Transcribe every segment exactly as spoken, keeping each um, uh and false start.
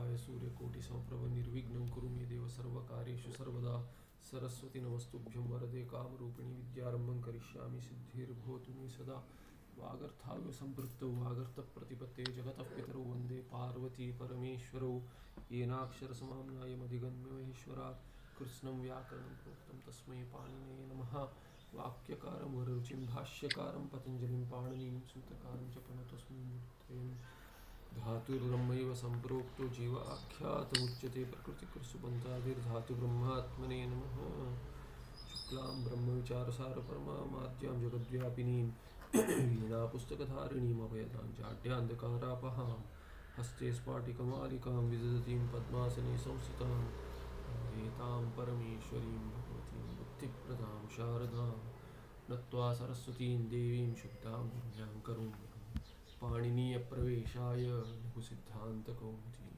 वक्रतुण्डमहाकाय सूर्यकोटिसमप्रभ निर्विघ्नं कुरु मे देव सर्वकार्येषु सर्वदा सरस्वती नमस्तुभ्यं वरदे कामरूपिणी विद्यारम्भं करिष्यामि सिद्धिर्भवतु मे सदा वागर्थाव्य संपृक्तौ वागर्थप्रतिपत्ते जगतः पितरौ वन्दे पार्वती परमेश्वरौ येनाक्षरसमाम्नायमधिगम्य महेश्वरात् कृत्स्नं व्याकरणं प्रोक्तं तस्मै पाणिनये नमः वाक्यकारं वररुचिं भाष्यकारं पतञ्जलिं पाणिनिं सूत्रकारं च प्रणतोऽस्मि मूर्तये धातुर्ब्रह्मैव सम्प्रोक्तो जीव आख्यातमुच्यते प्रकृतिकृत्सुबन्धादिर्धातुब्रह्मात्मने नमः शुक्लां ब्रह्मविचारसारपरमाद्यां जगद्व्यापिनीं वीणापुस्तकधारिणीम् अभयदां जाड्यान्धकारापहां हस्ते स्फाटिकमालिकां विदधतीं पद्मासने संस्थितां एतां परमेश्वरीं भगवतीं बुद्धिप्रदां शारदां नत्वा सरस्वतीं देवीं शुद्धां पुण्यां करोमि पाणिनीय प्रवेशाय लघुसिद्धान्त कौमुदी.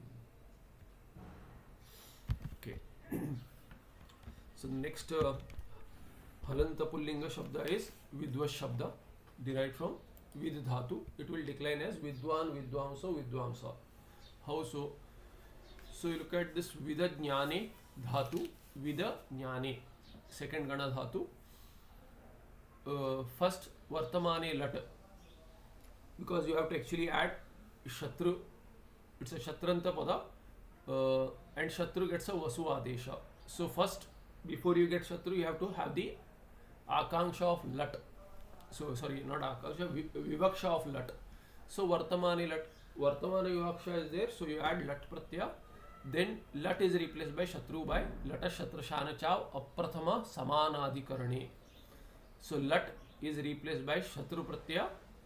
Okay. So the next uh, halanta pullinga shabda is vidvas shabda, derived from vid dhatu. It will decline as vidwan, vidvamsa, vidvamsa. How so? So you look at this vida jnane dhatu, vida jnane, second gana dhatu. Uh, first vartamane lat. Because you have to actually add Shatru, it's a Shatranta pada, uh, and Shatru gets a Vasu Adesha. So first, before you get Shatru, you have to have the Akanksha of Lat. So sorry, not Akanksha, Vivaksha of Lat. So Vartamani Lat, Vartamana Vivaksha is there, so you add Lat Pratyaya. Then Lat is replaced by Shatru by Lata Shatrashana Chav Aprathama Samanadikarane. So Lat is replaced by Shatru Pratyaya.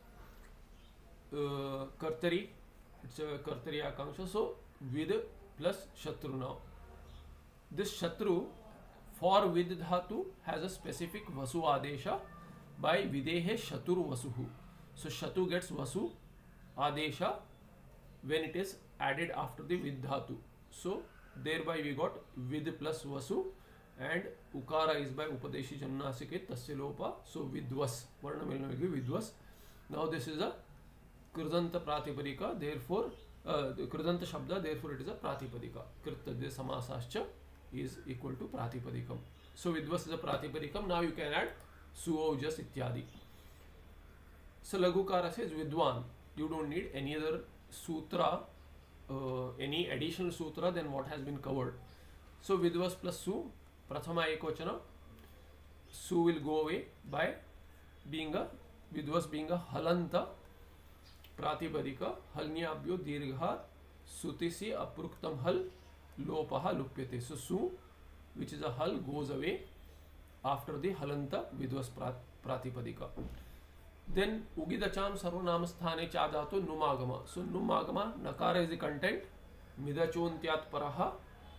Uh, Kartari, it's a Kartari Akanksha, so Vid plus Shatru now. This Shatru for Vid Dhatu has a specific Vasu Adesha by Videhe Shatur Vasuhu. So Shatu gets Vasu Adesha when it is added after the Vid Dhatu. So thereby we got Vid plus Vasu and Ukara is by Upadeshi Jannasike Tasya Lopa. So Vidvas, Varna Milna Vidvas. Now this is a Krudanta Pratipadika, therefore, uh, the Krudanta Shabda, therefore it is a Pratipadika. Krittadya Samasascha is equal to Pratipadikam. So Vidvas is a Pratipadikam. Now you can add Suojas Ityadi. So Lagukara says Vidwan. You don't need any other sutra, uh, any additional sutra than what has been covered. So Vidvas plus Su, Prathama Ekochana, Su will go away by being a, Vidvas being a Halanta. Pratipadika halnyabhyo dirgha sutisi apruktam hal lopaha lupyate. So su, which is a hal, goes away after the halanta vidvas pratipadika. Then ugidacham sarvanamasthane chadhato numagama. So numagama, nakara is the content. Midachontyat paraha,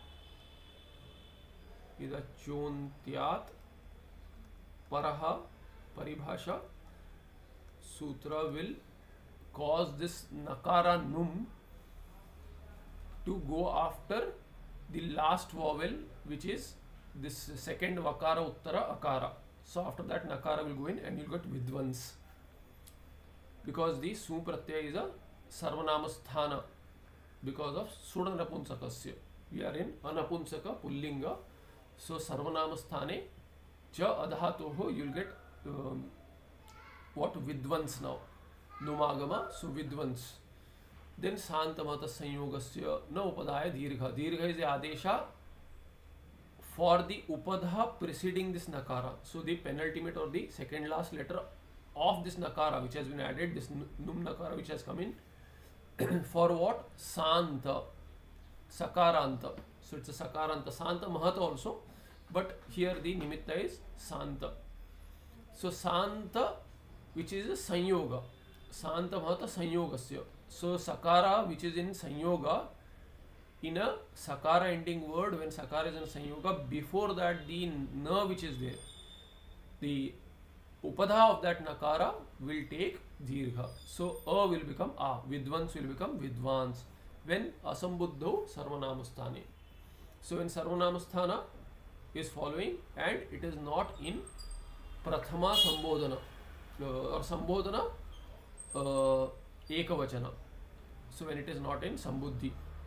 midachontyat paraha paribhasha. Sutra will cause this nakara num to go after the last vowel, which is this second vakara uttara akara. So after that nakara will go in and you will get vidvans, because the su pratyaya is a sarvanamasthana because of sudha napunsakasya. We are in anapunsaka pullinga, so sarvanamasthane cha adhatoho, you will get um, what vidvans now. Numagama, so vidvans. Then Santamata Sanyogasya na upadaya dirgha. Dirgha is the adesha for the upadha preceding this nakara. So the penultimate or the second last letter of this nakara which has been added, this num nakara which has come in, for what? Santa, Sakaranta. So it's a Sakaranta. Santa Mahata also, but here the nimitta is Santa. So Santa, which is a Sanyoga. Santa Mahata Sanyogasya. So Sakara, which is in Sanyoga, in a Sakara ending word, when Sakara is in Sanyoga, before that the Na which is there, the Upadha of that Nakara will take Dirgha. So A will become A, Vidvans will become Vidvans, when Asambuddho Sarvanamasthane. So when Sarvanamasthana is following and it is not in Prathama Sambodhana uh, or Sambodhana uh, Ekavachana. So when it is not in Sambuddhi.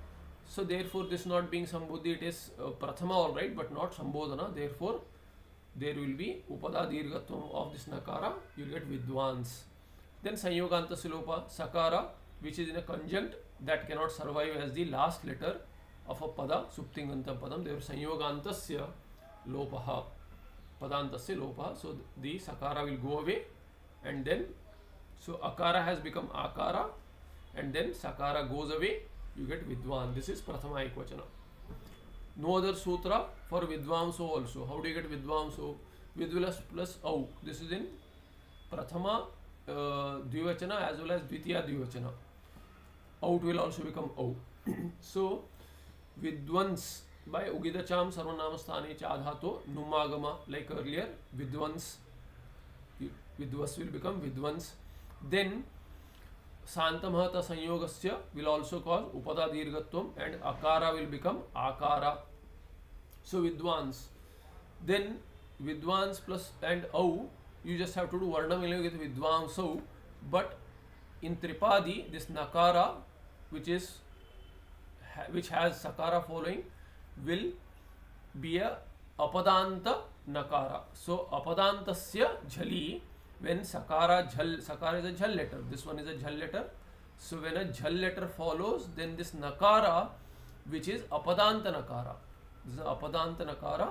So therefore this not being Sambuddhi, it is uh, Prathama alright, but not Sambodhana. Therefore there will be Upada Dirghatvam of this Nakara, you will get Vidvans. Then Sanyoganta Silopa, Sakara, which is in a conjunct that cannot survive as the last letter of a Pada, Suptingantam Padam. Therefore Sanyogantasya Lopaha, Padantasya Lopaha. So the Sakara will go away, and then so Akara has become Akara, and then Sakara goes away, you get Vidwan. This is Prathama Ekvachana. No other sutra for Vidvamso also. How do you get Vidvamso? Vidvilas plus Au. This is in Prathama uh, Dvivachana as well as Dvitiya Dvivachana. Out will also become Au. So Vidvans by Ugidacham Sarvanamasthane Chadhato Numagama, like earlier, Vidvans, Vidvas will become Vidvans. Then Santamahata Sanyogasya will also cause Upada Dirghatvam, and Akara will become Akara. So Vidvans. Then Vidvans plus and Au, you just have to do Varna Milay with Vidvansau, but in Tripadi, this Nakara, which is which has Sakara following, will be a Apadanta Nakara. So Apadantasya Jhali, when Sakara Jhal, Sakara is a Jhal letter, this one is a Jhal letter. So when a Jhal letter follows, then this Nakara, which is Apadanta Nakara, this is Apadanta Nakara,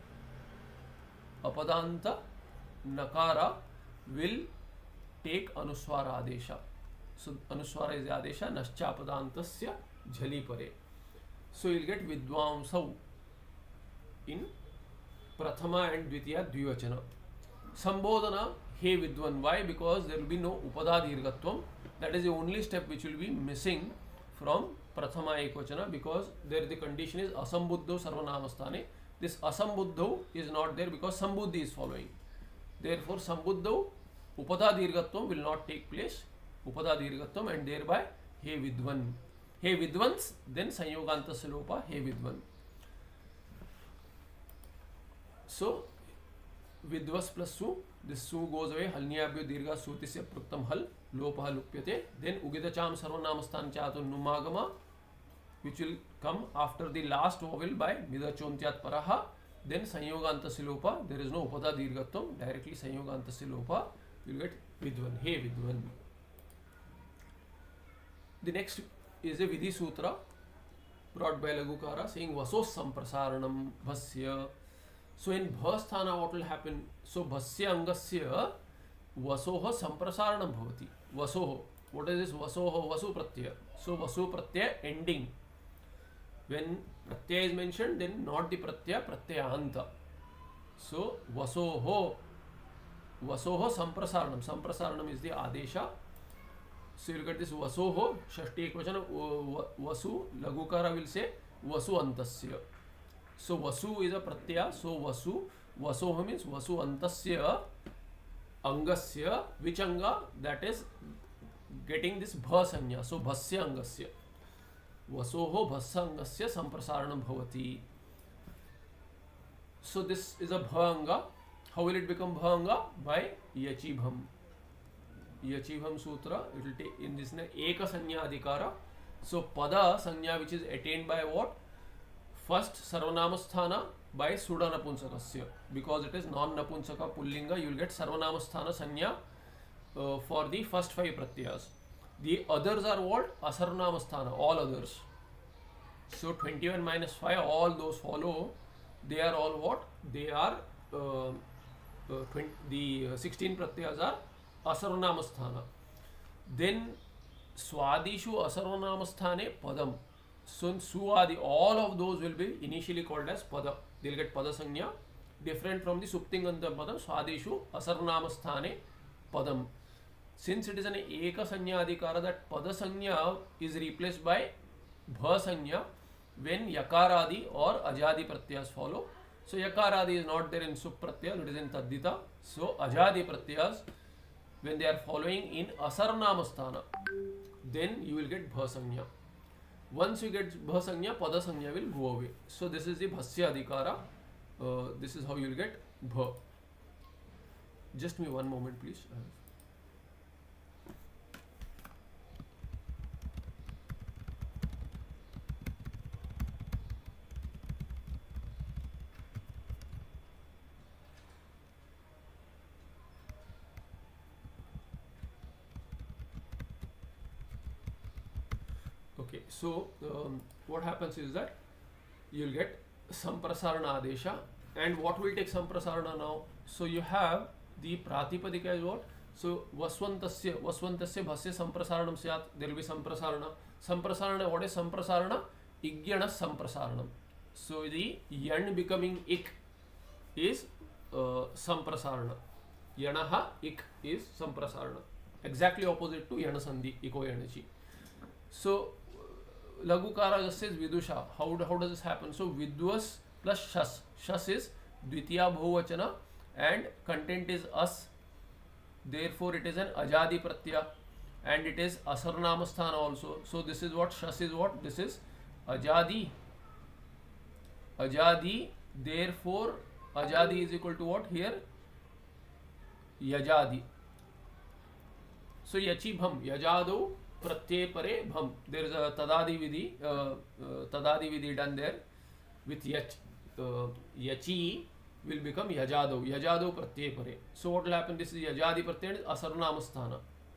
Apadanta Nakara will take Anuswara Adesha. So Anuswara is the Adesha, Nascha Apadantasya Jhali Pare. So you will get Vidvamsau in Prathama and Dvitiya Dvivachana. Sambodhana, He Vidvan. Why? Because there will be no Upada Dirghatvam. That is the only step which will be missing from Prathama Ekvachana, because there the condition is Asambuddho Sarvanamasthane. This Asambuddho is not there because Sambuddhi is following. Therefore Sambuddho, Upada Dirghatvam will not take place. Upada Dirghatvam, and thereby He Vidvan. He Vidvans, then Sanyoganta Silopa, He Vidvan. So Vidvas plus Su, this Su goes away, Halniyabhyo Dirga Sutisya Pruktam Hal, Lopaha Lupyate. Then Ugidacham Sarvanamastan Chato Numagama, which will come after the last vowel by Midachontyat Paraha. Then Sanyoganta Silopa, there is no Upada Dirgatvam, directly Sanyoganta Silopa, you will get Vidvan, He Vidvan. The next is a Vidhi Sutra brought by Lagukara saying Vasos Samprasaranam Bhasya. So in Bhasthana what will happen? So Bhasya Angasya Vasoha Samprasaranam Bhavati. Vasoho. What is this Vasoho? Vasu Pratyaya. So Vasu Pratyaya ending. When Pratyaya is mentioned, then not the Pratyaya, Pratyayanta. So Vasoho. Vasoho Samprasaranam. Samprasaranam is the Adesha. So you look at this Vasoho, Shashti Ekvachana, Vasu, Lagukara will say Vasu Antasya. So Vasu is a Pratyaya, so Vasu, Vasoho means Vasu Antasya, Angasya, which Anga? That is getting this Bha Sanya, so Bhasya Angasya. Vasoho Bhasya Angasya Samprasaranam Bhavati. So this is a Bha Anga. How will it become Bha Anga? By Yachibham. Yachibham Sutra, it will take in this Eka Sanya Adhikara. So Pada Sanya, which is attained by what? First Sarvanamasthana by Sudha Napunsakasya. Because it is non-Napunsaka Pullinga, you will get Sarvanamasthana Sanya uh, for the first five Pratyas. The others are what? Asarvanamasthana, all others. So twenty-one minus five, all those follow. They are all what? They are uh, uh, twenty, the uh, sixteen Pratyas are Asarvanamasthana. Then Swadishu Asarvanamasthane Padam. So in Suadi, all of those will be initially called as Pada. They will get Pada Sanya, different from the Suptinganta Padam. Swadishu Asarvanamasthane Padam. Since it is an Eka Sanya Adhikara, that Pada Sanya is replaced by Bha Sanya when Yakaradi or Ajadi Pratyas follow. So Yakaradi is not there in Supratyas, it is in Taddita. So Ajadi Pratyas, when they are following in Asarvanamasthana, then you will get Bha Sanya. Once you get Bha Sanya, Pada Sanya will go away. So this is the Bhasya Adhikara. Uh, this is how you will get Bha. Just me one moment, please. Okay, so um, what happens is that you'll get Samprasarana Adesha, and what will take Samprasarana now? So you have the Pratipadika is what? So Vaswantasya, Vaswantasya Bhasya Samprasaranam Syat, there will be Samprasarana. Samprasarana, what is Samprasarana? Igyana Samprasaranam. So the Yan becoming Ik is uh, Samprasarana. Yanaha Ik is Samprasarana. Exactly opposite to Yana Sandhi, Iko Yanachi. So Lagukara just says Vidusha. How, how does this happen? So Vidwas plus Shas. Shas is Dvitiya Bhuvachana and content is As. Therefore it is an Ajadi Pratyaya and it is Asarnamasthana also. So this is what? Shas is what? This is Ajadi. Ajadi. Therefore Ajadi is equal to what here? Yajadi. So Yachi Bham. Yajado Pratyay Pare Bham. There is a Tadadi Vidhi. Uh, uh, Tadadi Vidhi done there with Yach. Uh, Yachi will become Yajado. Yajado Pratyay Pare. So what will happen? This is Yajadi Pratyay is Asarnamasthana.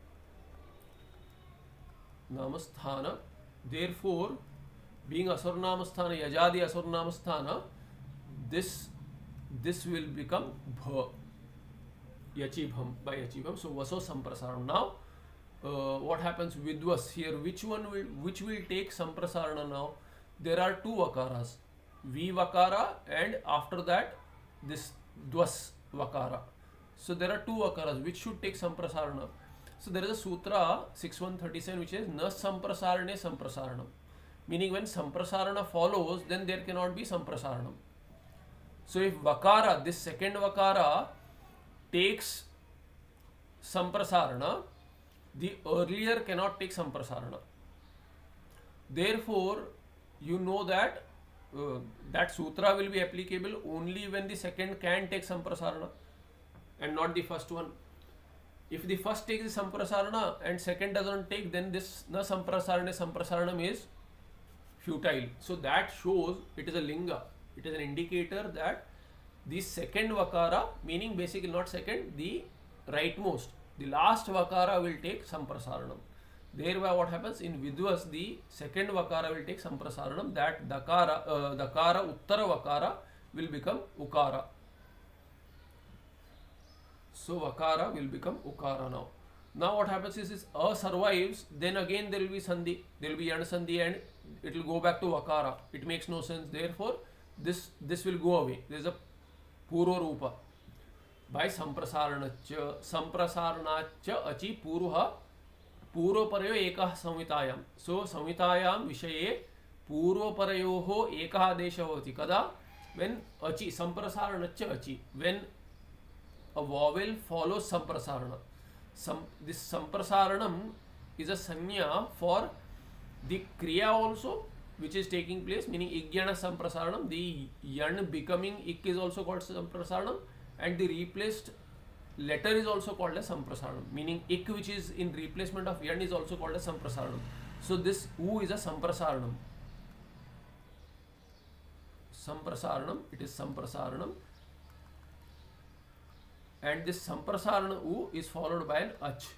Namasthana. Therefore, being Asarnamasthana, Yajadi Asarnamasthana, this this will become Bha. Yachibham by Yachibham. So Vaso Samprasaranam. Now, uh, what happens with Vas here? Which one will which will take Samprasarana now? There are two Vakaras. V Vakara and after that this Dwas Vakara. So there are two Vakaras which should take Samprasarana. So there is a Sutra six one thirty-seven which is Na Samprasarane Samprasaranam. Meaning when Samprasarana follows, then there cannot be Samprasaranam. So if Vakara, this second Vakara takes Samprasarana, the earlier cannot take Samprasarana. Therefore, you know that uh, that Sutra will be applicable only when the second can take Samprasarana and not the first one. If the first takes the Samprasarana and second doesn't take, then this Na Samprasarane Samprasaranam is futile. So that shows it is a linga. It is an indicator that the second Vakara, meaning basically not second, the rightmost, the last Vakara will take Samprasaranam. Thereby what happens in Vidvas, the second Vakara will take Samprasaranam, that Dakara, uh, Dakara, Uttara Vakara will become Ukara. So Vakara will become Ukara now. Now what happens is, is A survives, then again there will be Sandhi, there will be Yana Sandhi and it will go back to Vakara. It makes no sense. Therefore, this, this will go away. There is a Purva Rupa. By Samprasaranacha, Samprasaranacha Achi Purva Purva Parayo Ekah Samhitayam. So Samhitayam Vishaye Purva Parayoho Ekah Desha Hoti. Kada? When Achi, Samprasaranacha Achi. When a vowel follows Samprasarana. Sam, this Samprasaranam is a sanya for the Kriya also, which is taking place, meaning Igyana Samprasaranam. The Yan becoming Ik is also called Samprasaranam, and the replaced letter is also called as Samprasaranam, meaning Ik, which is in replacement of Yan, is also called as Samprasaranam. So this U is a Samprasaranam. Samprasaranam, it is Samprasaranam. And this Samprasarana U is followed by an Ach.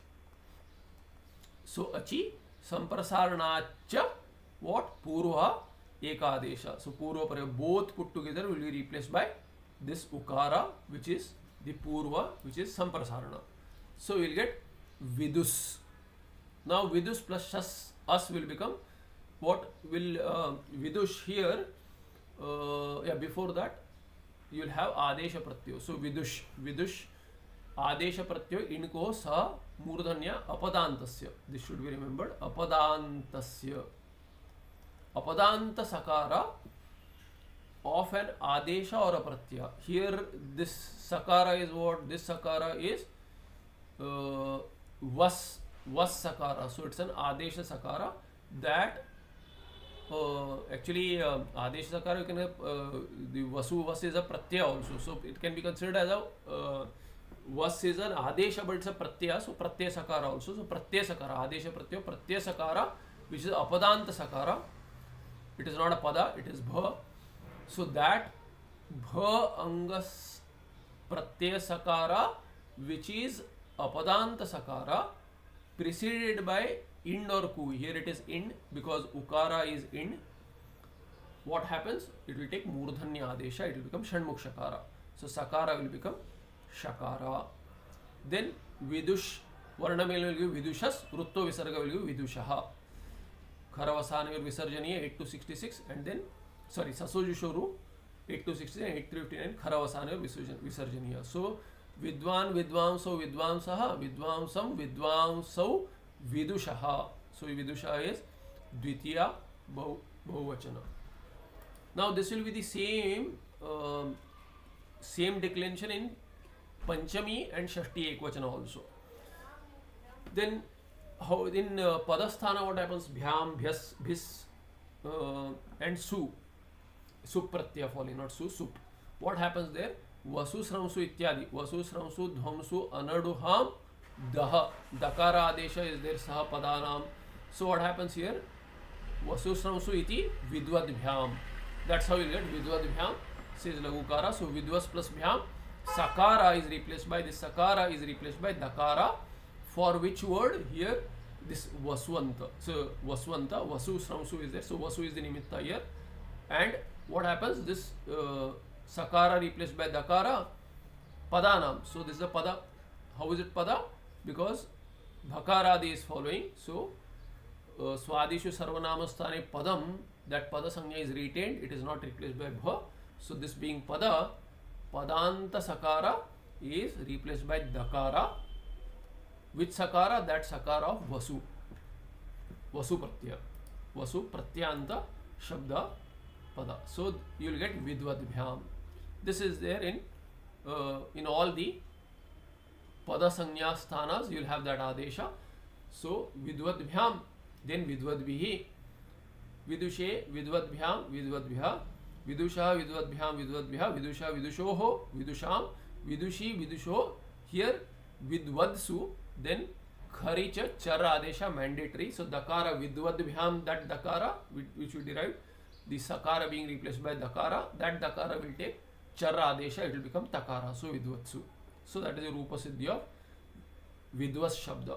So Achi, Samprasaranacha, what? Purva Ekadesha. So Purva Paraya, both put together will be replaced by this Ukara, which is the Purva, which is Samprasarana. So we will get Vidus. Now Vidus plus Shas, As will become what? Will uh, Vidush here, uh, yeah, before that you will have Adesha Pratyo. So Vidush, Vidush, Adesha Pratyo, inko sa Murdhanya Apadantasya. This should be remembered. Apadantasya. Apadanta Sakara of an Adesha or a Pratyaya. Here this Sakara is what? This Sakara is uh, Vas, Vas Sakara. So it's an Adesha Sakara that uh, actually uh, Adesha Sakara you can have uh, the Vasu Vas is a Pratyaya also. So it can be considered as a uh, Vas is an Adesha but it's a Pratyaya. So Pratyaya Sakara also. So Pratyaya Sakara, Adesha Pratyaya, Pratyaya Sakara, which is Apadanta Sakara. It is not a pada, it is bha. So that bha angas pratyaya sakara, which is apadanta sakara, preceded by ind or ku. Here it is ind because ukara is ind. What happens? It will take murdhanya adesha. It will become shanmukh shakara. So sakara will become shakara. Then vidush varnamel will give vidushas. Rutto visarga will give vidushaha. Kharavasana visarjaniya eight to sixty-six, and then sorry sasojushoru eight to sixty-nine, eight to fifty-nine. Kharavasana visarjaniya. So vidwan vidvamso vidvamsaha vidvamsam vidvamsau vidushaha. So vidusha is dvitiya bahuvachana. Now this will be the same uh, same declension in Panchami and Shashti Ekvachana also. Then how in uh, Padasthana what happens? Bhyam, Bhyas, Bhis uh, and Su. Sup pratyaya falling, not Su, Sup. What happens there? Vasu Sramsu ityadi. Vasu Sramsu Dhvamsu Anaduham Daha. Dakara Adesha is there, Saha Padanam. So what happens here? Vasu Sramsu iti Vidvad Bhyam. That's how you get Vidvad Bhyam. Says Lagukara. So Vidvas plus Bhyam. Sakara is replaced by this. Sakara is replaced by Dakara. For which word? Here this Vaswanta. So Vaswanta, Vasu Sramsu is there. So Vasu is the Nimitta here. And what happens? This uh, Sakara replaced by Dakara. Padanam. So this is a Pada. How is it Pada? Because Bhakaradi is following. So uh, Swadishu Sarvanamasthane Padam. That Pada Sanya is retained. It is not replaced by Bha. So this being Pada, Padanta Sakara is replaced by Dakara. Which Sakara? That Sakara of Vasu. Vasu Pratyaya. Vasu Pratyanta Shabda Pada. So you will get Vidvad Bhyam. This is there in uh, in all the Pada Sanya Sthanas. You will have that Adesha. So Vidvad Bhyam, then Vidvad Bihi. Vidushe, Vidvad Bhyam, Vidvad Bhya. Vidusha, Vidvad Bhyam, Vidvad Bhya. Vidusha, Vidushoho, Vidusham, Vidushi, Vidusho. Here Vidvadsu. Then Kharicha Chara Adesha mandatory. So Dakara Vidvad Bhyam, that Dakara which we derived, the Sakara being replaced by Dakara, that Dakara will take Chara Adesha, it will become Takara. So Vidvatsu. So that is the Rupa Siddhi of Vidvas Shabda.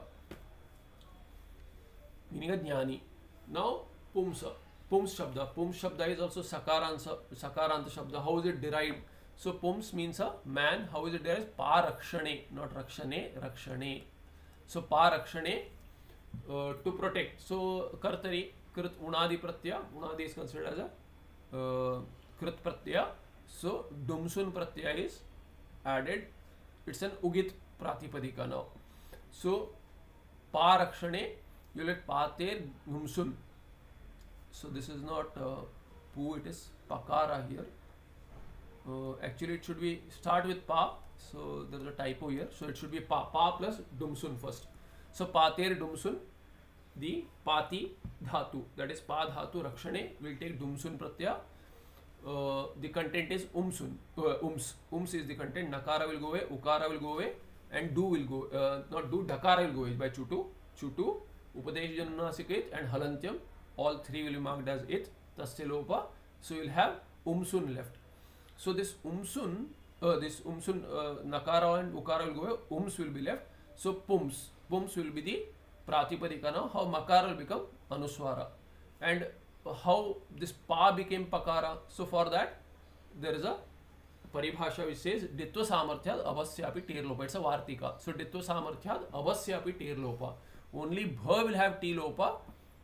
Meaning a Jnani. Now Pumsa. Pums Shabda. Pums Shabda is also Sakaranta, Sakaranta Shabda. How is it derived? So Pums means a man. How is it derived? Pa Rakshane, not Rakshane, Rakshane. So Pa Rakshane, uh, to protect. So Kartari, Krit Unadi Pratyaya. Unadi is considered as a uh, Krit Pratyaya. So Dumsun Pratyaya is added. It's an Ugit Pratipadika now. So Pa Rakshane, you let Pater Dumsun. So this is not uh, Pu, it is Pakara here. Uh, actually it should be start with Pa. So there is a typo here. So it should be Pa. Pa plus Dumsun first. So Pater Dumsun, the Pati Dhatu, that is Pa Dhatu Rakshane will take Dumsun Pratyaya. Uh, the content is Umsun. Uh, ums. Ums is the content. Nakara will go away. Ukara will go away. And Do will go. Uh, not Do. Dakara will go away by Chutu. Chutu. Upadesh Jannasikit and Halantyam. All three will be marked as it. Tasya Lopa. So you will have Umsun left. So this Umsun, uh, this Umsun, uh, Nakara and Ukara will go away. Ums will be left. So Pums. Pums will be the Pratipadika now. How Makara will become Anuswara. And how this Pa became Pakara. So for that there is a Paribhasha which says Ditva Samarthyad Avasyapi Tirlopa. It's a Vartika. So Ditva Samarthyad Avasyapi Tirlopa. Only Bha will have T-Lopa.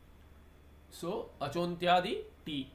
So Achontyadi T.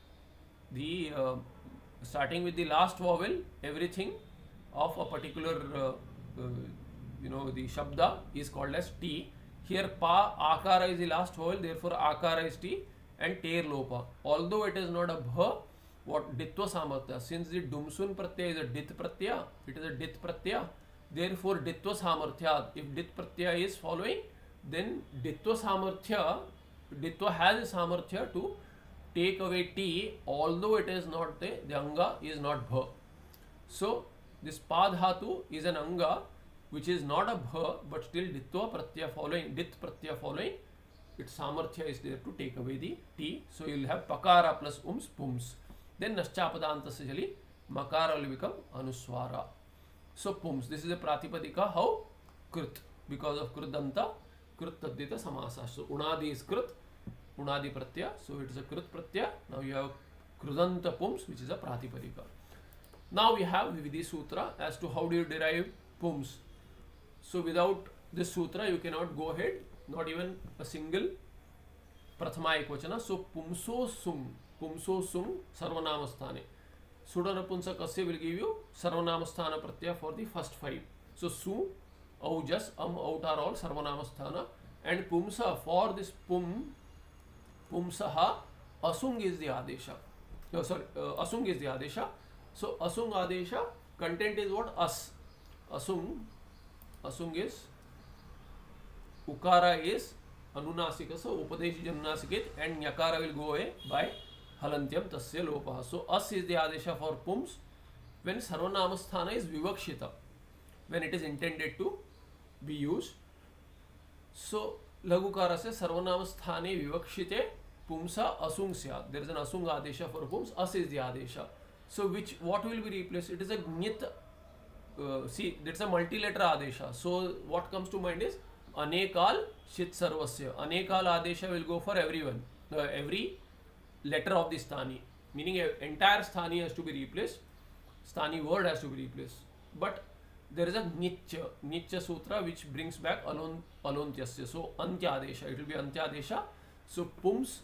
The uh, starting with the last vowel, everything of a particular uh, uh, you know the Shabda is called as T. Here Pa Akara is the last vowel, therefore Akara is T. And Ter Lopa. Although it is not a Bha, what Ditva Samartya. Since the Dumsun Pratyaya is a Dit Pratyaya, it is a Dit Pratyaya. Therefore Ditva Samartya. If Dit Pratyaya is following, then Ditva Samartya, Ditva has a Samartya to take away T, although it is not the, the Anga is not Bha. So this Pa Dhatu is an Anga which is not a Bha, but still Ditva Pratyaya following, Dit Pratyaya following. Its samarthya is there to take away the T. So you will have Pakara plus Ums, Pums. Then Naschyapadanta Sajali, Makara will become Anuswara. So Pums, this is a Pratipadika. How? Krit. Because of Kridanta, Krut Taddita Samasa. So Unadi is Krut, Unadi Pratyaya, so it is a Krut Pratyaya. Now you have Krudanta Pums, which is a Pratipadika. Now we have Vividhi Sutra as to how do you derive Pums. So without this sutra you cannot go ahead, not even a single Prathama Ekvachana. So Pumso Sung, Pumso Sung Sarvanamasthane. Sudanapunsakasya will give you Sarvanamasthana Pratyaya for the first five. So Su, Aujas, Am, Out are all Sarvanamasthana. And Pumsa, for this Pum, Pumsaha, Asung is the Adesha. No, sorry, uh, Asung is the Adesha. So Asung Adesha, content is what? As. Asung, Asung is, Ukara is Anunasika, so Upadeshi Janunasikit, and Nyakara will go away by Halantyam Tasya Lopaha. So As is the Adesha for Pums when Sarvanamasthana is Vivakshita, when it is intended to be used. So Lagukara says Sarvanamasthane Vivakshite Pumsa Asung Syat. There is an Asung Adesha for Pums, As is the Adesha. So which, what will be replaced? It is a Gnyat. Uh, see, that's a multi-letter Adesha. So what comes to mind is Anekal Shit Sarvasya. Anekal Adesha will go for everyone, uh, every letter of the Sthani, meaning a entire Sthani has to be replaced, Sthani word has to be replaced. But there is a Nitya, Nitya Sutra which brings back Alon, Alontyasya. So Antya Adesha, it will be Antya Adesha. So Pums,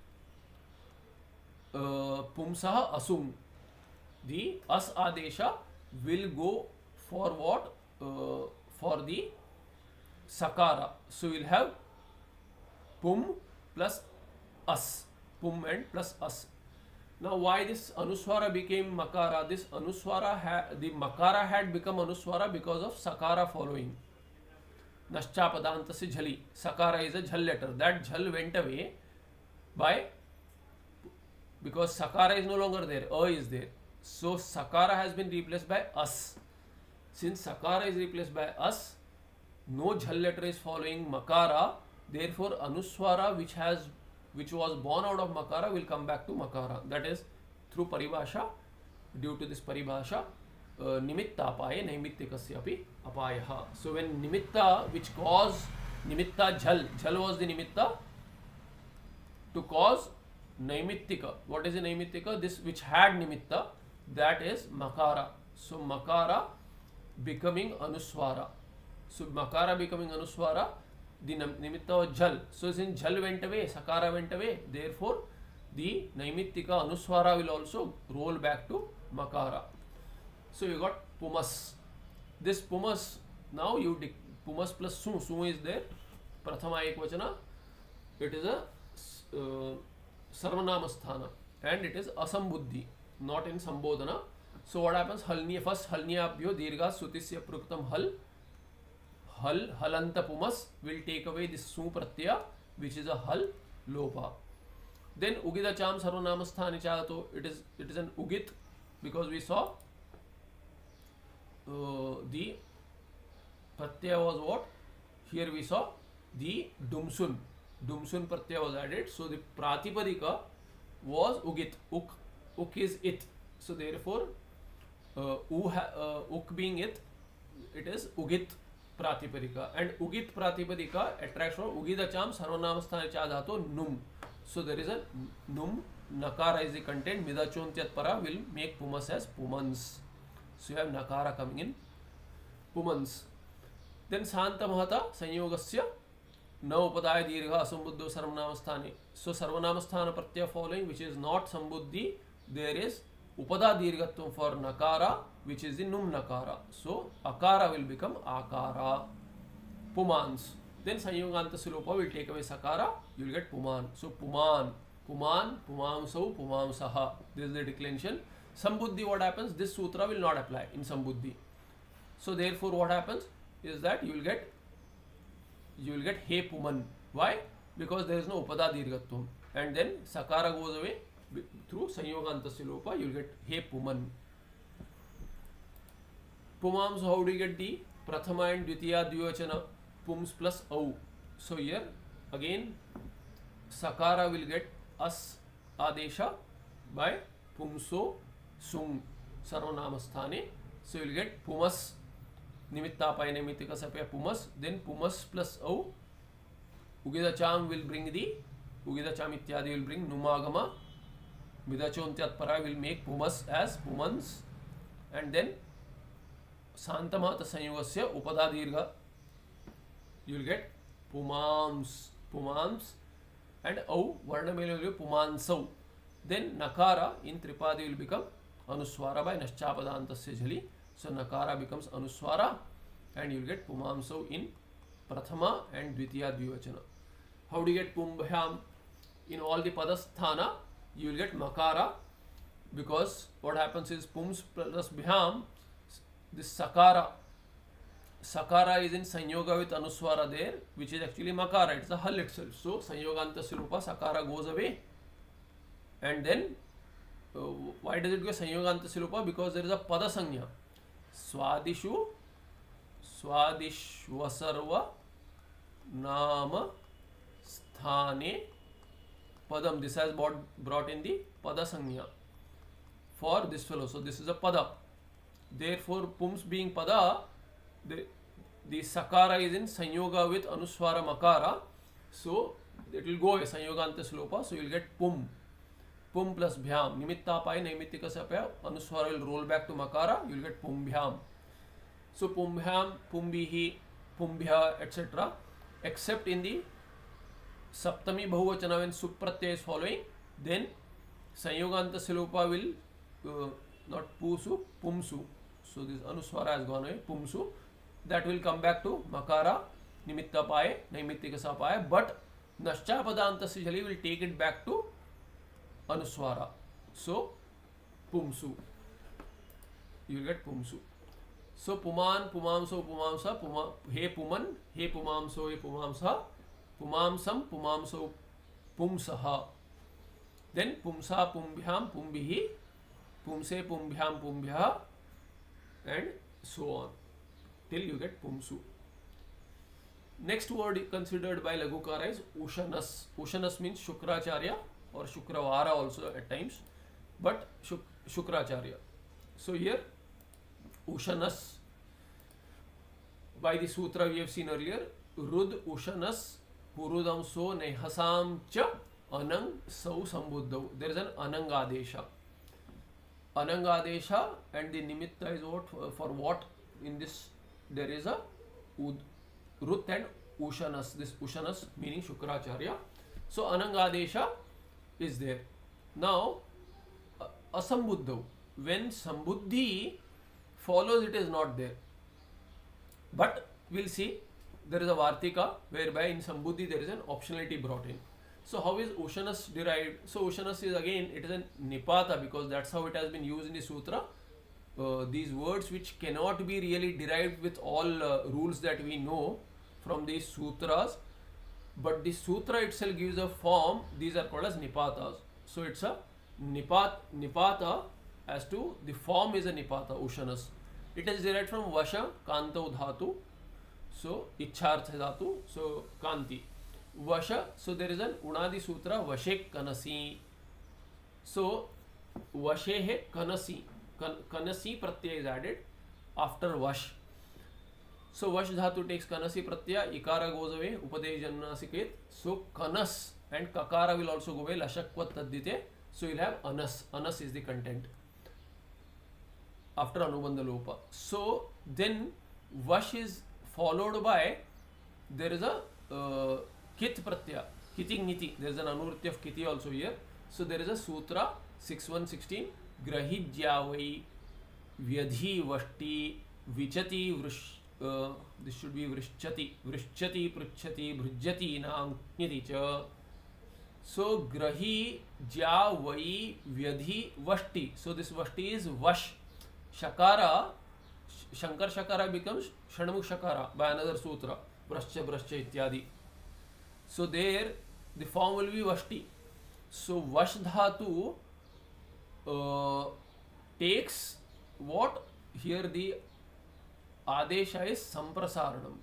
uh, Pumsaha Asung. The As Adesha will go for what? Uh, for the Sakara. So we'll have Pum plus As. Pum and plus As. Now why this Anuswara became Makara? This Anuswara, ha the Makara had become Anuswara because of Sakara following. Naschapadantasi Jhali. Sakara is a Jhal letter. That Jhal went away by, because Sakara is no longer there, A is there. So Sakara has been replaced by As. Since Sakara is replaced by As, no Jhal letter is following Makara. Therefore Anuswara which has which was born out of Makara will come back to Makara. That is through Paribhasha. Due to this Paribhasha, uh, Nimitta apaye Naimittikasya api apayaha. So when Nimitta, which caused Nimitta Jhal, Jhal was the Nimitta to cause Naimittika. What is the Naimittika? This which had Nimitta, that is Makara. So Makara becoming Anuswara. So Makara becoming Anuswara, the Nimitta was Jhal. So since Jhal went away, Sakara went away, therefore the Naimittika Anuswara will also roll back to Makara. So you got Pumas. This Pumas, now you Pumas plus Su. Su is there. Prathama Ekvachana. It is a uh, Sarvanamasthana and it is Asambuddhi, not in Sambodhana. So what happens? Halniya, first Halniyabhyo Dirgha Sutisya Pruktam Hal. Hal, Halanta Pumas will take away this Su Pratyaya, which is a Hal Lopa. Then Ugida Cham Sarvanamasthani Chato, it is it is an Ugit, because we saw uh, the Pratyaya was what? Here we saw the Dumsun. Dumsun Pratyaya was added. So the Pratipadika was Ugit. Uk, Uk is it. So therefore, uh, U ha, uh, Uk being it, it is Ugit Pratipadika. And Ugit Pratipadika attracts from Ugidacham Sarvanamasthani Chadato Num. So there is a Num, Nakara is the content, Midachontyat Para will make Pumas as Pumans. So you have Nakara coming in, Pumans. Then Santa Mahata Sanyogasya Na Upadaya Dirgha Sambuddho Sarvanamasthani. So Sarvanamasthana Pratyaya following, which is not Sambuddhi, there is Upada Dirgatvam for Nakara, which is the Num Nakara. So Akara will become Akara. Pumans. Then Sanyoganta Silopa will take away Sakara, you will get Puman. So Puman, Puman, Pumamsau, Pumamsaha. This is the declension. Sambuddhi, what happens? This sutra will not apply in Sambuddhi. So therefore what happens is that you will get you will get He Puman. Why? Because there is no Upada Dirgatvam. And then Sakara goes away through Sanyoganta Silopa, you will get He Puman. Pumams, how do you get the Prathama and Dvitiya Dvivachana? Pums plus Au. So here again Sakara will get As Adesha by Pumso Sung Sarvanamasthane. So you will get Pumas Nimitta Pai Nimitika Sapya Pumas. Then Pumas plus Au Ugidacham will bring the Ugidacham ityadi will bring numagama. Vidachontyatpara will make pumas as pumans, and then Santamata Sanyugasya Upada Dirgha, you will get pumams, pumams, and au Varnamela will be pumansau. Then Nakara in Tripadi will become Anuswara by Naschapadantasya Jali. So Nakara becomes Anuswara, and you will get pumamsau in Prathama and Dvitiya Dvivachana. How do you get Pumbhyam? In all the Padasthana, you will get Makara, because what happens is Pums plus Bhyam, this Sakara, Sakara is in Sanyoga with Anuswara there, which is actually Makara, it's the Hal itself. So Sanyoganta Sirupa, Sakara goes away, and then uh, why does it go Sanyoganta Sirupa? Because there is a Pada Sanya. Swadishu, Swadishvasarva, Nama, Sthane, Padam. This has brought, brought in the Pada Sanya for this fellow. So this is a Pada. Therefore, Pums being Pada, the, the Sakara is in Sanyoga with Anuswara Makara. So it will go away, Sanyoganta Slopa. So you will get Pum. Pum plus Bhyam. Nimitta Pai, Naimittika Sapya, Anuswara will roll back to Makara. You will get Pum Bhyam. So Pumbhyam, Pumbihi, Pumbhya, et cetera. Except in the Saptami Bahuvachana when Supratyaya is following, then Sanyoganta Silopa will uh, not Pusu, Pumsu. So this Anuswara has gone away, Pumsu. That will come back to Makara, Nimitta Paye, Naimittika Sapaye, but Naschapadantasya Jali will take it back to Anuswara. So Pumsu. You will get Pumsu. So Puman, Pumamso, Pumamsa, Puma, He Puman, He Pumamso, He Pumamsa, Pumamsam, Pumamso, Pumsaha. Then Pumsa, Pumbhyam, Pumbihi, Pumse, Pumbhyam, Pumbhya, and so on till you get Pumsu. Next word considered by Lagukara is Ushanas. Ushanas means Shukracharya or Shukravara also at times, but Shuk Shukracharya. So here Ushanas, by the sutra we have seen earlier, Rud Ushanas Purudamso Nehasam Cha Anang Sau Sambuddhav. There is an Anangadesha. Anangadesha, and the Nimitta is what for what in this there is a Ud, Rut and Ushanas. This Ushanas meaning Shukracharya. So Anangadesha is there. Now Asambuddhav, when Sambuddhi follows, it is not there. But we'll see, there is a Vartika whereby in Sambuddhi there is an optionality brought in. So how is Ushanas derived? So Ushanas is again, it is a Nipata, because that's how it has been used in the sutra. Uh, these words which cannot be really derived with all uh, rules that we know from these sutras, but the sutra itself gives a form. These are called as Nipatas. So it's a Nipat, Nipata, as to the form is a Nipata, Ushanas. It is derived from Vasha, Kanto Dhatu. So Ichartha Dhatu, so Kanti. Vasha, so there is an Unadi Sutra, Vashek Kanasi. So Vashehe Kanasi, kan, Kanasi Pratyaya is added after Vash. So Vash Dhatu takes Kanasi Pratyaya, Ikara goes away, Upadej Jannasiket. So Kanas and Kakara will also go away, Lashakvat Taddite. So you'll have Anas. Anas is the content after Anubandha Lopa. So then Vash is followed by, there is a uh, Kit Pratyaya, Kiti Niti. There is an Anurti of Kiti also here. So there is a Sutra six one sixteen, Grahijyavai Vyadhi Vashti Vichati Vrish. Uh, this should be Vrishchati, Vrishchati, Pruchchati, Bhrujjati, Naam, Niticha. So Grahi Jyavai Vyadhi Vashti. So this Vashti is Vash. Shakara, Shankar Shakara becomes Shanamukh Shakara by another sutra, Brashcha, Brashcha, Ityadi. So there the form will be Vashti. So Vash Dhatu uh, takes what? Here the Adesha is Samprasaranam.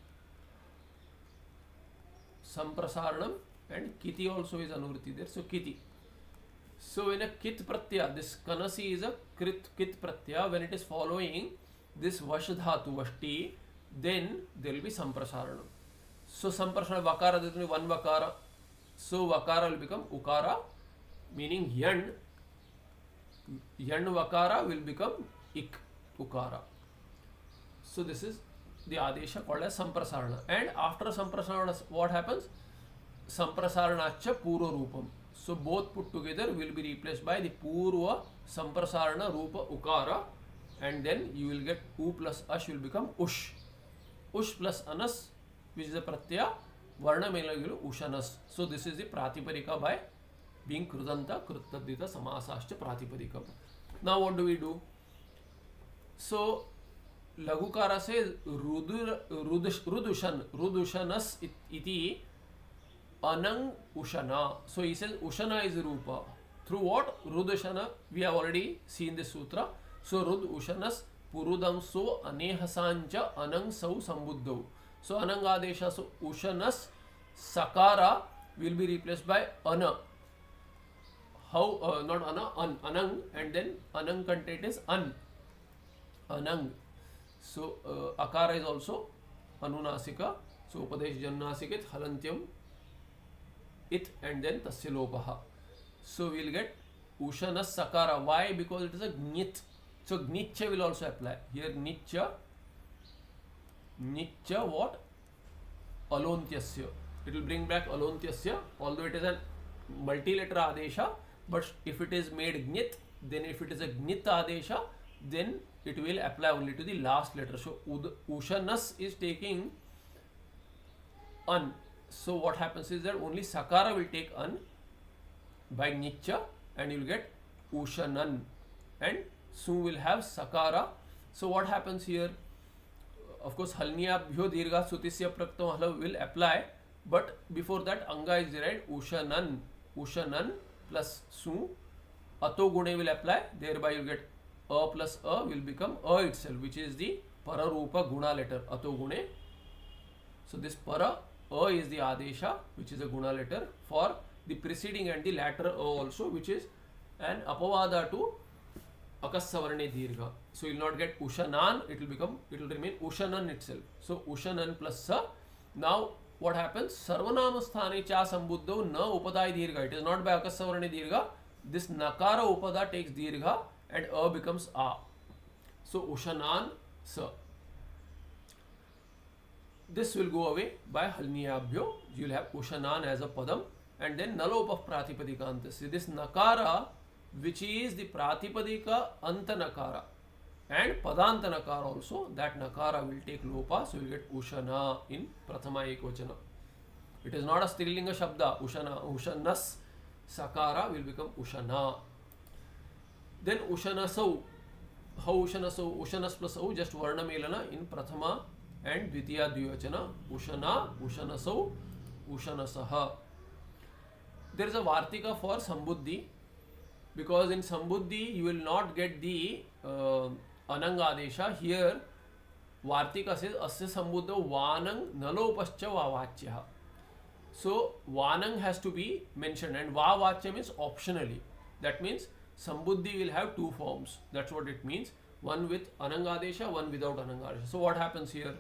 Samprasaranam, and Kiti also is Anurti there. So Kiti. So when a Kit Pratyaya, this Kanasi is a Krit Kit Pratyaya, when it is following this Vash Dhatu Vashti, then there will be Samprasaranam. So samprasana vakara, there is only one vakara. So vakara will become ukara, meaning yan. Yan vakara will become ik, ukara. So this is the adesha called as samprasarana. And after samprasarana, what happens? Samprasaranacha purva rupam. So both put together will be replaced by the purva samprasarana rupa ukara, and then you will get u plus ash will become ush. Ush plus anas, which is a pratyaya, varna melagilu ushanas. So this is the pratipadika by being krudanta, krutadita, samasascha pratipadikam. Now what do we do? So lagukara says rudur, rudush, rudushan, rudushanas it, iti anang ushana. So he says ushana is rupa. Through what? Rudushana, we have already seen this sutra. So rud ushanas purudam so anehasancha anang sau sambuddhav. So anang adesha, so ushanas sakara will be replaced by ana. How? Uh, not ana, an, anang, and then anang content is an. Anang. So uh, akara is also anunasika. So upadesh jannasikit halantyam it, and then tasya lopaha. So we will get ushanas sakara. Why? Because it is a gnyit. So gnicha will also apply. Here nicha, nicha what? Alontyasya. It will bring back alontyasya, although it is a multi-letter adesha, but if it is made gnyit, then if it is a gnit adesha, then it will apply only to the last letter. So ud, ushanas is taking an. So what happens is that only sakara will take an by nicha, and you will get ushanan, and soon will have sakara. So what happens here? Of course, halniyabhyo dirgha sutisya praktam halav will apply, but before that anga is derived ushanan. Ushanan plus su, ato gune will apply. Thereby you get a plus a will become a itself, which is the pararupa guna letter ato gune. So this para a is the adesha, which is a guna letter for the preceding and the latter a also, which is an apavada to akassavarne dirgha. So you will not get ushanan, it will become, it will remain ushanan itself. So ushanan plus sa. Now what happens? Sarvanama sthane cha sambuddho na upadai dirgha. It is not by akassavarne dirgha. This nakara upada takes dirgha and a becomes a. So ushanan sa. This will go away by halniyabhyo. You will have ushanan as a padam, and then nalopa pratipadikanta. See this nakara, which is the pratipadika anta nakara and padanta nakara also, that nakara will take lopa. So you will get ushana in prathama ekvachana. It is not a strilinga shabda. Ushana, ushanas sakara will become ushana. Then ushanasau. How ushanasau? Ushanas plus au, just varna melana in prathama and dvitiya dvivachana. Ushana, ushanasau, ushanasaha. There is a vartika for sambuddhi, because in sambuddhi you will not get the uh, ananga adesha. Here vartika says asya sambuddha vanang nalopascha vavachya. So vanang has to be mentioned, and vavachya means optionally. That means sambuddhi will have two forms. That's what it means. One with ananga adesha, one without ananga adesha. So what happens here?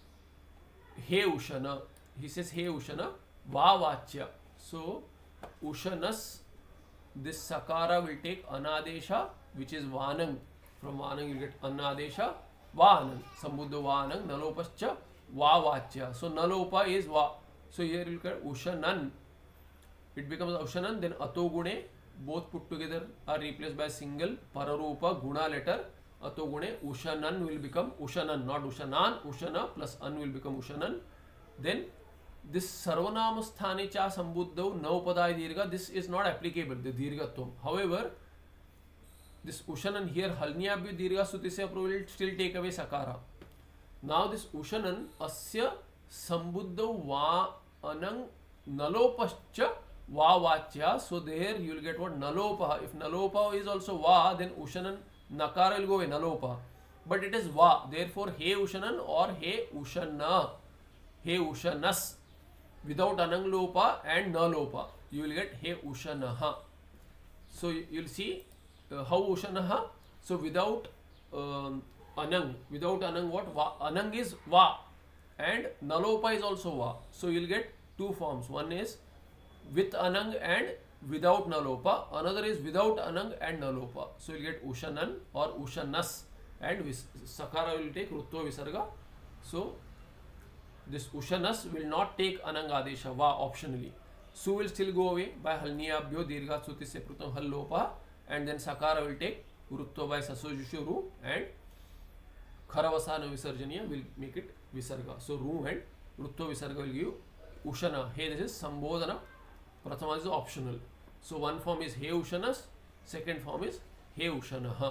He ushana. He says he ushana vavachya. So ushanas, this sakara will take anadesha, which is vanang. From vanang you get anadesha, vanang. Sambuddha vanang, nalopascha, vavachya. So nalopa is va. So here you get ushanan. It becomes ushanan, then ato gune, both put together are replaced by single pararupa guna letter. Ato gune, ushanan will become ushanan, not ushanan. Ushana plus an will become ushanan. Then this sarvanama sthane cha sambuddhav na upadai dirgha, this is not applicable, the dirghatvam. However, this ushanan here, halniyabhyo dirgha sutisya approval will still take away sakara. Now this ushanan asya sambuddhav va anang nalopascha vavachya. So there you will get what? Nalopa. If nalopa is also va, then ushanan nakara will go away, nalopa. But it is va. Therefore, he ushanan or he ushana. He ushanas. Without anang lopa and na lopa, you will get he ushanaha. So you will see uh, how ushanaha. So without um, anang, without anang what? Va, anang is va. and nalopa is also va. So you'll get two forms. One is with anang and without nalopa. Another is without anang and nalopa. So you'll get ushanan or ushanas, and vis sakara will take rutva visarga. So this ushanas will not take anang adesha va optionally. Su will still go away by halniyabhyo dirgha suti se prutam hallopa, and then sakara will take rutva by sasojushu ru, and kharavasana visarjaniya will make it visarga. So ru and rutva visarga will give ushana. Hey, this is sambodhana. Prathama is optional. So one form is he ushanas, second form is he ushanaha.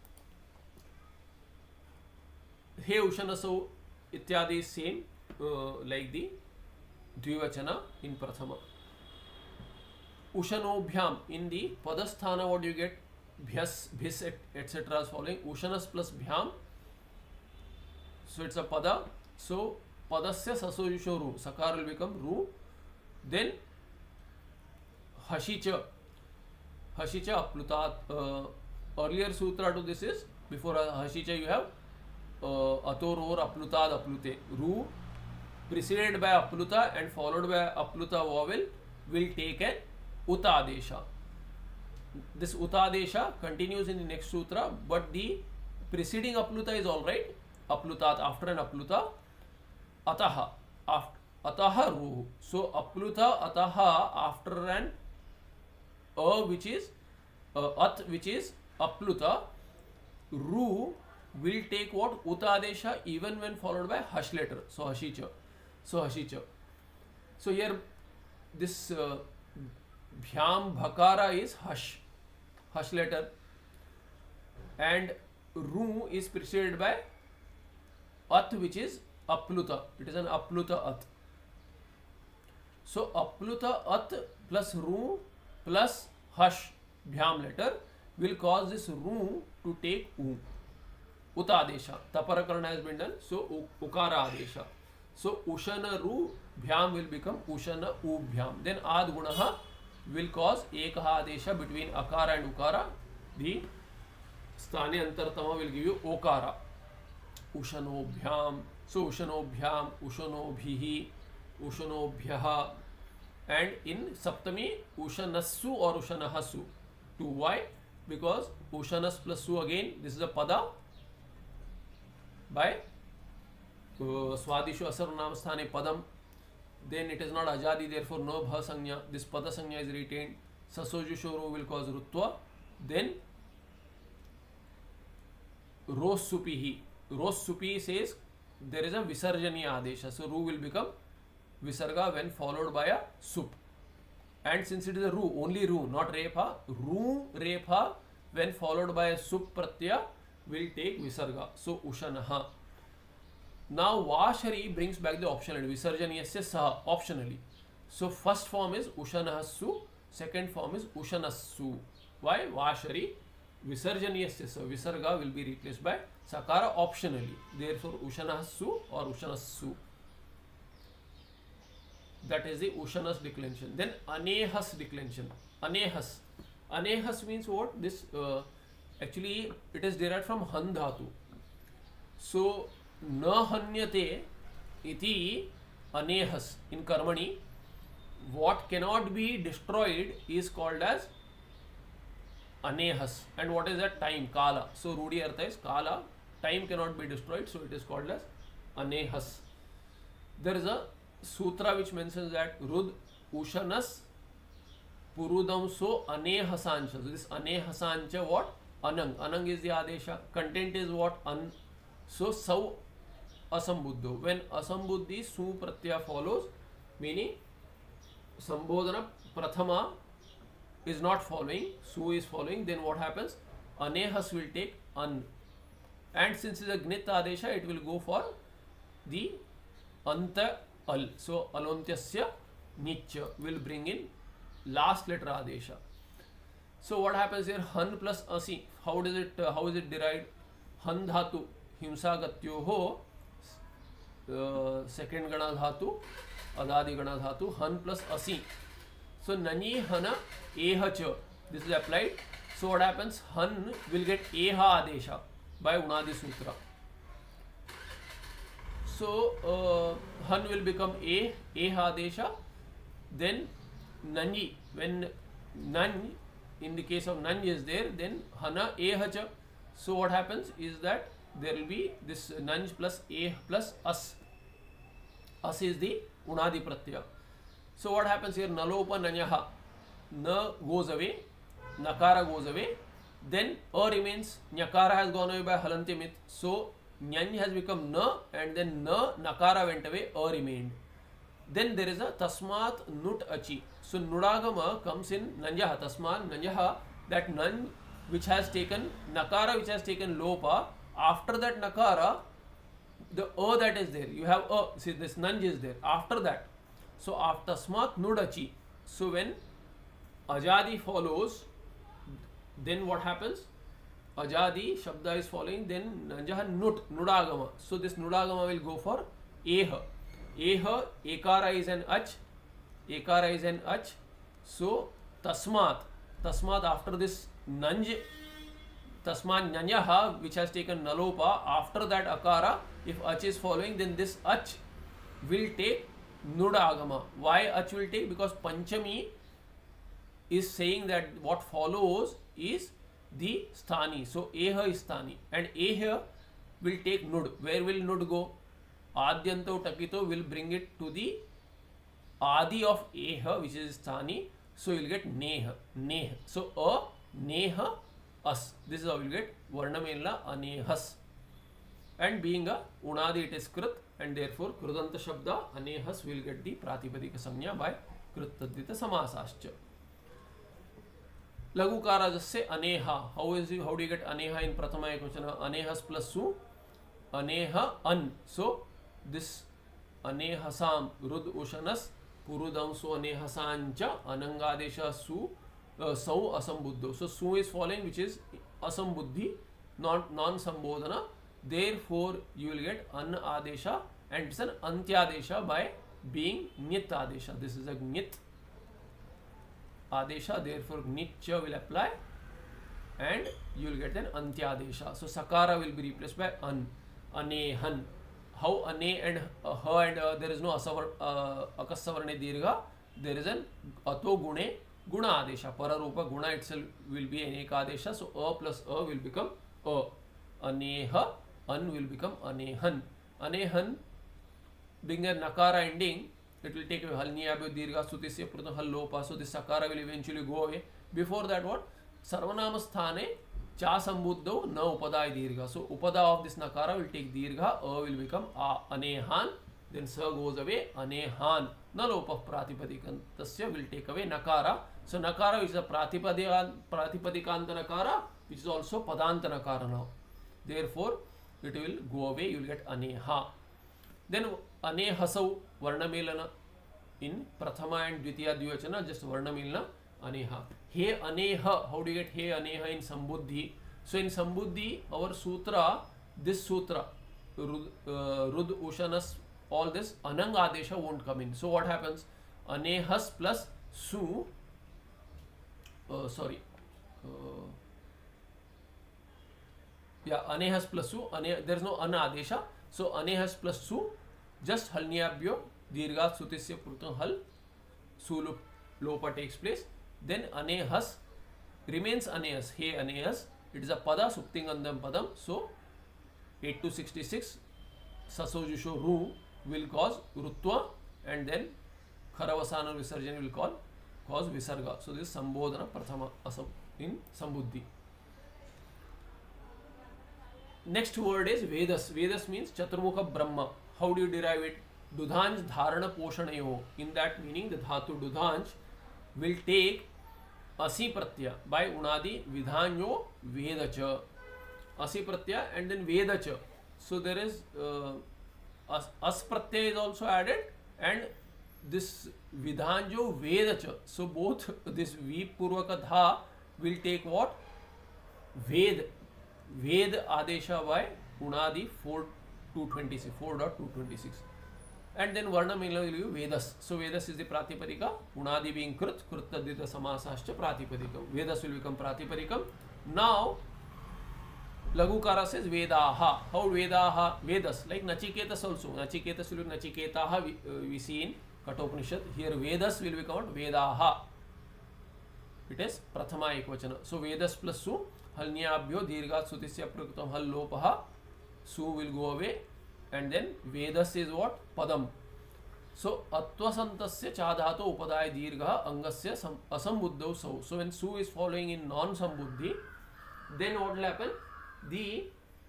He ushanaso ityadi is same uh, like the dvivachana in prathama. Ushanobhyam in the padasthana, what do you get? Bhyas, bhis, et cetera is following. Ushanas plus bhyam. So it's a pada. So padasya sasojusho ru. Sakar will become ru. Then hashicha. Hashicha aplutat. Uh, earlier sutra to this is, before hashicha you have uh, ator or aplutad aplute. Ru preceded by apluta and followed by apluta vowel will take an utadesha. This utadesha continues in the next sutra, but the preceding apluta is alright. Aplutat after an apluta. Ataha after ataha ru. So apluta ataha after an a which is uh, at which is apluta. Ru will take what? Utadesha even when followed by hash letter. So hashicha. So hashicha. So here this uh, bhyam bhakara is hash, hash letter, and ru is preceded by at which is apluta. It is an apluta at. So apluta at plus ru plus hash bhyam letter will cause this ru to take u. Utadesha. Taparakarana has been done. So ukara adesha. So ushana ru bhyam will become ushana u bhyam. Then ad gunaha will cause ekaha adesha between akara and ukara. The sthane antartama will give you okara. Ushano bhyam. So ushano bhyam, ushano bhihi, ushano bhyaha. And in saptami ushanasu or ushanahasu. To why? Because ushanas plus su again, this is a pada by uh, swadishu asar nam sthane padam. Then it is not ajadi, therefore no bha sanya. This pada sanya is retained. Sasojushoru will cause rutva. Then rosupihi. Rosupi says there is a visarjaniya adesha. So ru will become visarga when followed by a sup. And since it is a ru, only ru, not repha, ru repha when followed by a sup pratyaya will take visarga. So ushanaha. Now vashari brings back the optional visarjaniyasya saha optionally. So first form is ushanahasu, second form is ushanasu. Why? Vashari visarjaniyasya saha, visarga will be replaced by sakara optionally. Therefore ushanahasu or ushanasu. That is the ushanas declension. Then anehas declension. Anehas. Anehas means what? This uh, actually it is derived from han dhatu. So na hanyate iti anehas in karmani. What cannot be destroyed is called as anehas. And what is that? Time, kala. So rudi artha is kala. Time cannot be destroyed, so it is called as anehas. There is a sutra which mentions that rud ushanas purudam so anehasancha. So this anehasancha what? Anang. Anang is the adesha. Content is what? An. So sau asambuddho. When asambuddhi su pratyaya follows, meaning sambodhana prathama is not following, su is following, then what happens? Anehas will take an. And since it is a gnit adesha, it will go for the anta al. So alontyasya nicha will bring in last letter adesha. So what happens here? Han plus asi. How does it? Uh, how is it derived? Han dhatu himsa gatyoho uh, second gana dhatu adadi gana dhatu han plus asi. So nani hana eha cha. This is applied. So what happens? Han will get eha adesha by unadi sutra. so uh, han will become a eh adesha. Then nanji, when nan in the case of nanj is there, then hana eh cha. So what happens is that there will be this nanj plus eh plus as. As is the unadi pratyaya. So what happens here? Nalopa nanyaha, na goes away, nakara goes away, then a remains, nyakara has gone away by halantyamit, so nyany has become na, and then na, nakara went away, a remained. Then there is a tasmat nut achi. So nudagama comes in nanyaha, tasmat nanyaha, that nan which has taken, nakara which has taken lopa, after that nakara, the a that is there, you have a, see this nanj is there, after that. So after tasmat nudachi, so when ajadi follows, then what happens? Ajadi shabda is following, then nanjaha nut, nudagama. So this nudagama will go for eha. Eha, ekara is an ach, ekara is an ach. So tasmat, tasmat after this nanj, tasmat nyanyaha which has taken nalopa, after that akara, if ach is following, then this ach will take nudagama. Why ach will take? Because panchami is saying that what follows is the sthani. So eha is sthani, and eha will take nud. Where will nud go? Adyanto takito will bring it to the adi of eha, which is sthani. So you will get neha, neha. So a, neha, as. This is how you will get varnamela anehas. And being a unadi, it is krut, and therefore krudanta shabda anehas will get the pratipadika samnya by krut tadvita samasascha. Lagukara just say aneha. How is it, how do you get aneha in prathama ekvachana? Anehas plus su, aneha an. So this anehasam rud ushanas purudamso anehasancha anangadesha su uh, sau asambuddho. So su is following, which is asambuddhi, not non sambodhana. Therefore you will get an adesha, and it's an antyadesha by being nyit adesha. This is a nyit adesha, therefore nitcha will apply, and you will get an antyadesha. So sakara will be replaced by an, anehan. How ane and uh, ha and uh, there is no asavar, uh, akasavarne dirgha, there is an ato gune guna adesha. Pararupa guna itself will be aneka adesha, so a plus a will become a. Aneha, an will become anehan. Anehan being a nakara ending, it will take away halniyabyo dirgha sutisya prutam hal lopa, so this sakara will eventually go away. Before that, what? Sarvanama sthane cha sambuddho na upadai dirgha. So upada of this nakara will take dirgha, a will become a, anehan, then sa goes away, anehan. Na lopa pratipadikanta will take away nakara. So nakara is a pratipadikanta nakara, which is also padanta nakara now. Therefore it will go away, you will get aneha. Then anehasau varnamelana in prathama and dvitiya dvivachana, just varnamelana aneha. He aneha, how do you get he aneha in sambuddhi? So in sambuddhi, our sutra, this sutra rud, uh, rud ushanas, all this anang adesha won't come in. So what happens? Anehas plus su, uh, sorry uh, yeah, anehas plus su, ane, there is no ana adesha. So anehas plus su, just halniyabhyo dirgha sutisya prutam hal sulup lopa takes place. Then anehas remains anehas, he anehas. It is a pada suptingandam padam. So eight to sixty-six sasojusho ru will cause rutva, and then kharavasana visarjana will call cause visarga. So this is sambodhana prathama asam in sambuddhi. Next word is Vedas. Vedas means Chaturmukha Brahma. How do you derive it? Dudhanj Dharana Poshanayo. In that meaning, the Dhatu Dudhanj will take Asi Pratyaya by Unadi Vidhanyo Vedacha. Asi Pratyaya and then Vedacha. So there is uh, As, as Pratyaya is also added, and this Vidhanjo Vedacha. So both this V Purvaka Dha will take what? Ved. Ved Adesha by Unadi four two twenty-six, four point two twenty-six. And then Varna Mela will be Vedas. So Vedas is the Pratipadika, Unadi being Krut, Krut Tadita Samasascha Pratipadikam. Vedas will become Pratipadikam. Now, Lagukara says Vedaha. How Vedaha? Vedas. Like Nachiketas also. Nachiketas will be Nachiketaha, we, uh, we see in Kathopanishad. Here Vedas will become Vedaha. It is Prathama Ekvachana. So Vedas plus Su. Halnyabhyo Dirgat Sutisya Prakritam Hal Lopaha. Su will go away. And then Vedas is what? Padam. So Atvasantasya Chadhato Upadaya Dirgha Angasya Asambuddho Sau. So when Su is following in non-sambuddhi, then what will happen? The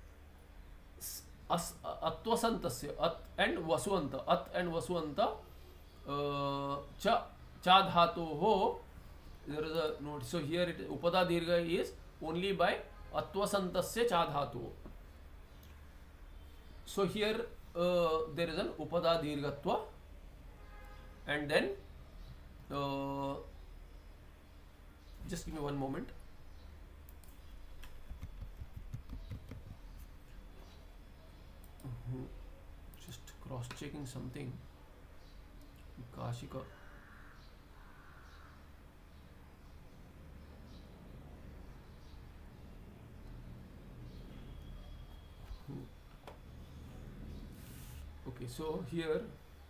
as, Atvasantasya At and Vasuanta At and Vasuanta uh, Cha Chadhato Ho. There is a note. So here it Upada Dirgha is only by Atvasantasya Chadhato. So here uh, there is an Upada Dirgatva, and then uh, just give me one moment. Mm-hmm. Just cross checking something. Kashika. Okay, so here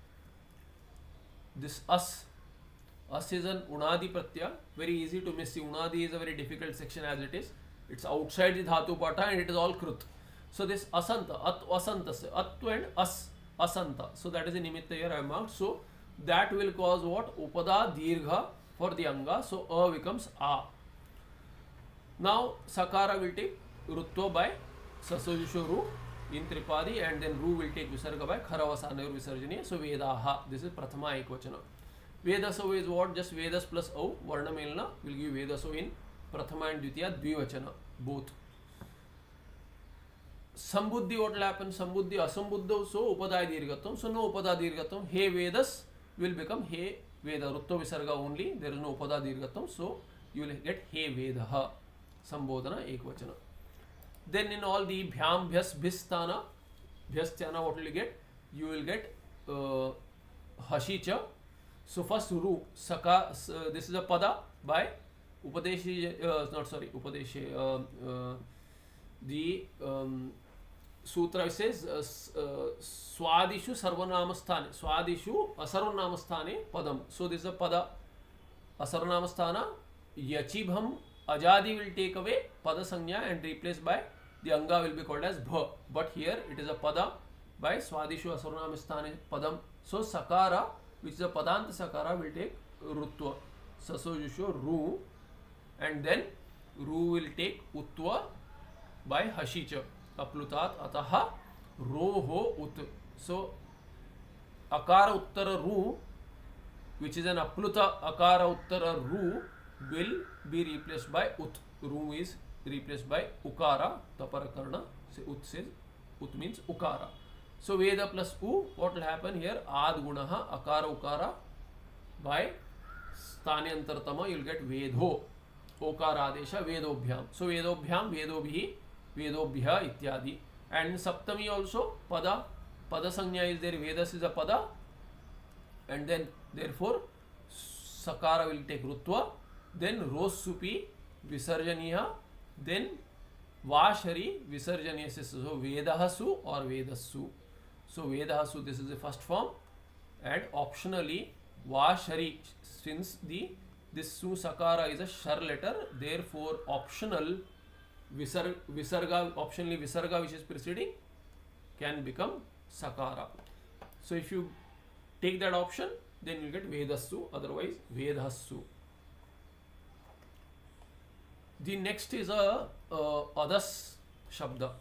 this as as is an unadi pratyaya, very easy to miss. The unadi is a very difficult section as it is. It's outside the dhatu pata and it is all krut. So this asanta, at asanta, attu and as asanta. So that is the nimitta here I have marked. So that will cause what? Upada dirgha for the anga. So a becomes a. Now sakara will take rutva by sasojusho ru in Tripadi, and then Ru will take Visarga by Kharavasana or Visarjani. So Vedaha, this is Prathama Ekvachana. Vedaso is what? Just Vedas plus O, Varna Melna will give Vedaso in Prathama and Dvitiya Dvivachana, both. Sambuddhi, what will happen? Sambuddhi, Asambuddha, so Upadaya Dirgatam. So no Upada Dirgatam. He Vedas will become He Veda. Rutto Visarga only. There is no Upada Dirgatam. So you will get He Vedaha. Sambodhana Ekvachana. Then in all the Bhyam, Bhyas, Bhistana, Bhyasthana, what will you get? You will get uh, Hashicha. So first Ru, Saka, uh, this is a Pada by Upadeshi, uh, not sorry, Upadeshi, uh, uh, the um, Sutra says uh, uh, Swadishu Sarvanamasthane, Swadishu Asarvanamasthane Padam. So this is a Pada, Asarvanamasthana, Yachibham, Ajadi will take away Pada Sanya and replaced by the Anga will be called as Bha. But here it is a Pada by Swadishu Asarvanamasthane Padam. So Sakara, which is a Padanta Sakara, will take Rutva. Sasojusho Ru, and then Ru will take Utva by Hashicha. Aplutat Ataha Roho Ut. So Akara Uttara Ru, which is an Apluta Akara Uttara Ru, will be replaced by Ut. Ru is replaced by Ukara. Taparakarna. So Ut says, Ut means Ukara. So Veda plus U, what will happen here? Ad Gunaha Akara Ukara by Sthanyantartama, you will get Vedho. Okara Adesha Vedobhyam. So Vedobhyam, Vedobhi, Vedobhya ityadi. And in Saptami also Pada, Pada Sanya is there, Vedas is a Pada, and then therefore Sakara will take Rutva, then Rosupi Visarjaniya, then Vashari Visarjaniya. So Vedahasu or Vedasu. So Vedahasu, this is the first form, and optionally Vashari, since the this Su Sakara is a Shar letter, therefore optional Visar, Visarga, optionally Visarga which is preceding can become Sakara. So if you take that option, then you get Vedasu, otherwise Vedhasu. The next is a uh, Adas Shabda.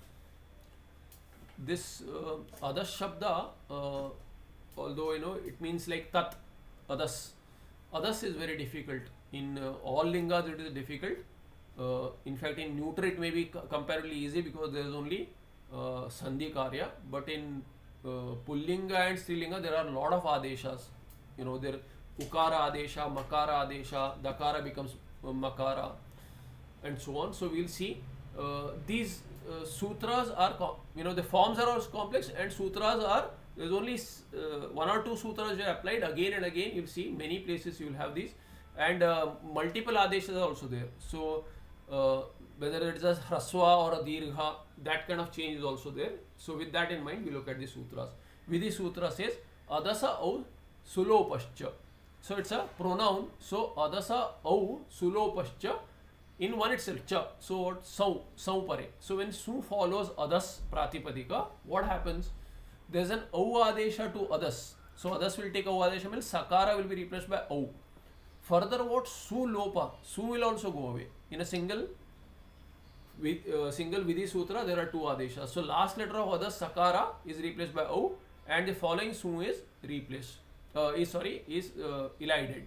This uh, Adas Shabda, uh, although you know it means like Tat, Adas. Adas is very difficult. In uh, all lingas it is difficult. Uh, in fact, in neuter it may be comparatively easy because there is only uh, Sandhi Karya. But in uh, Pullinga and Strilinga there are a lot of Adeshas. You know, there Ukara Adesha, Makara Adesha, Dakara becomes uh, Makara, and so on. So we will see uh, these uh, sutras are, you know, the forms are also complex, and sutras are, there is only uh, one or two sutras which are applied again and again. You will see many places you will have these, and uh, multiple adeshas are also there. So uh, whether it is a hraswa or a dirgha, that kind of change is also there. So with that in mind, we look at the sutras. Vidhi sutra says adasa au sulopascha. So it's a pronoun. So adasa au sulopascha in one itself, cha. So what? Sau, sau pare. So when su follows adas pratipadika, what happens? There's an au adesha to adas. So adas will take au adesha, means sakara will be replaced by au. Further, what? Su lopa. Su will also go away. In a single with uh, single vidhi sutra, there are two adeshas. So last letter of adas sakara is replaced by au, and the following su is replaced. Uh, is sorry is uh, elided.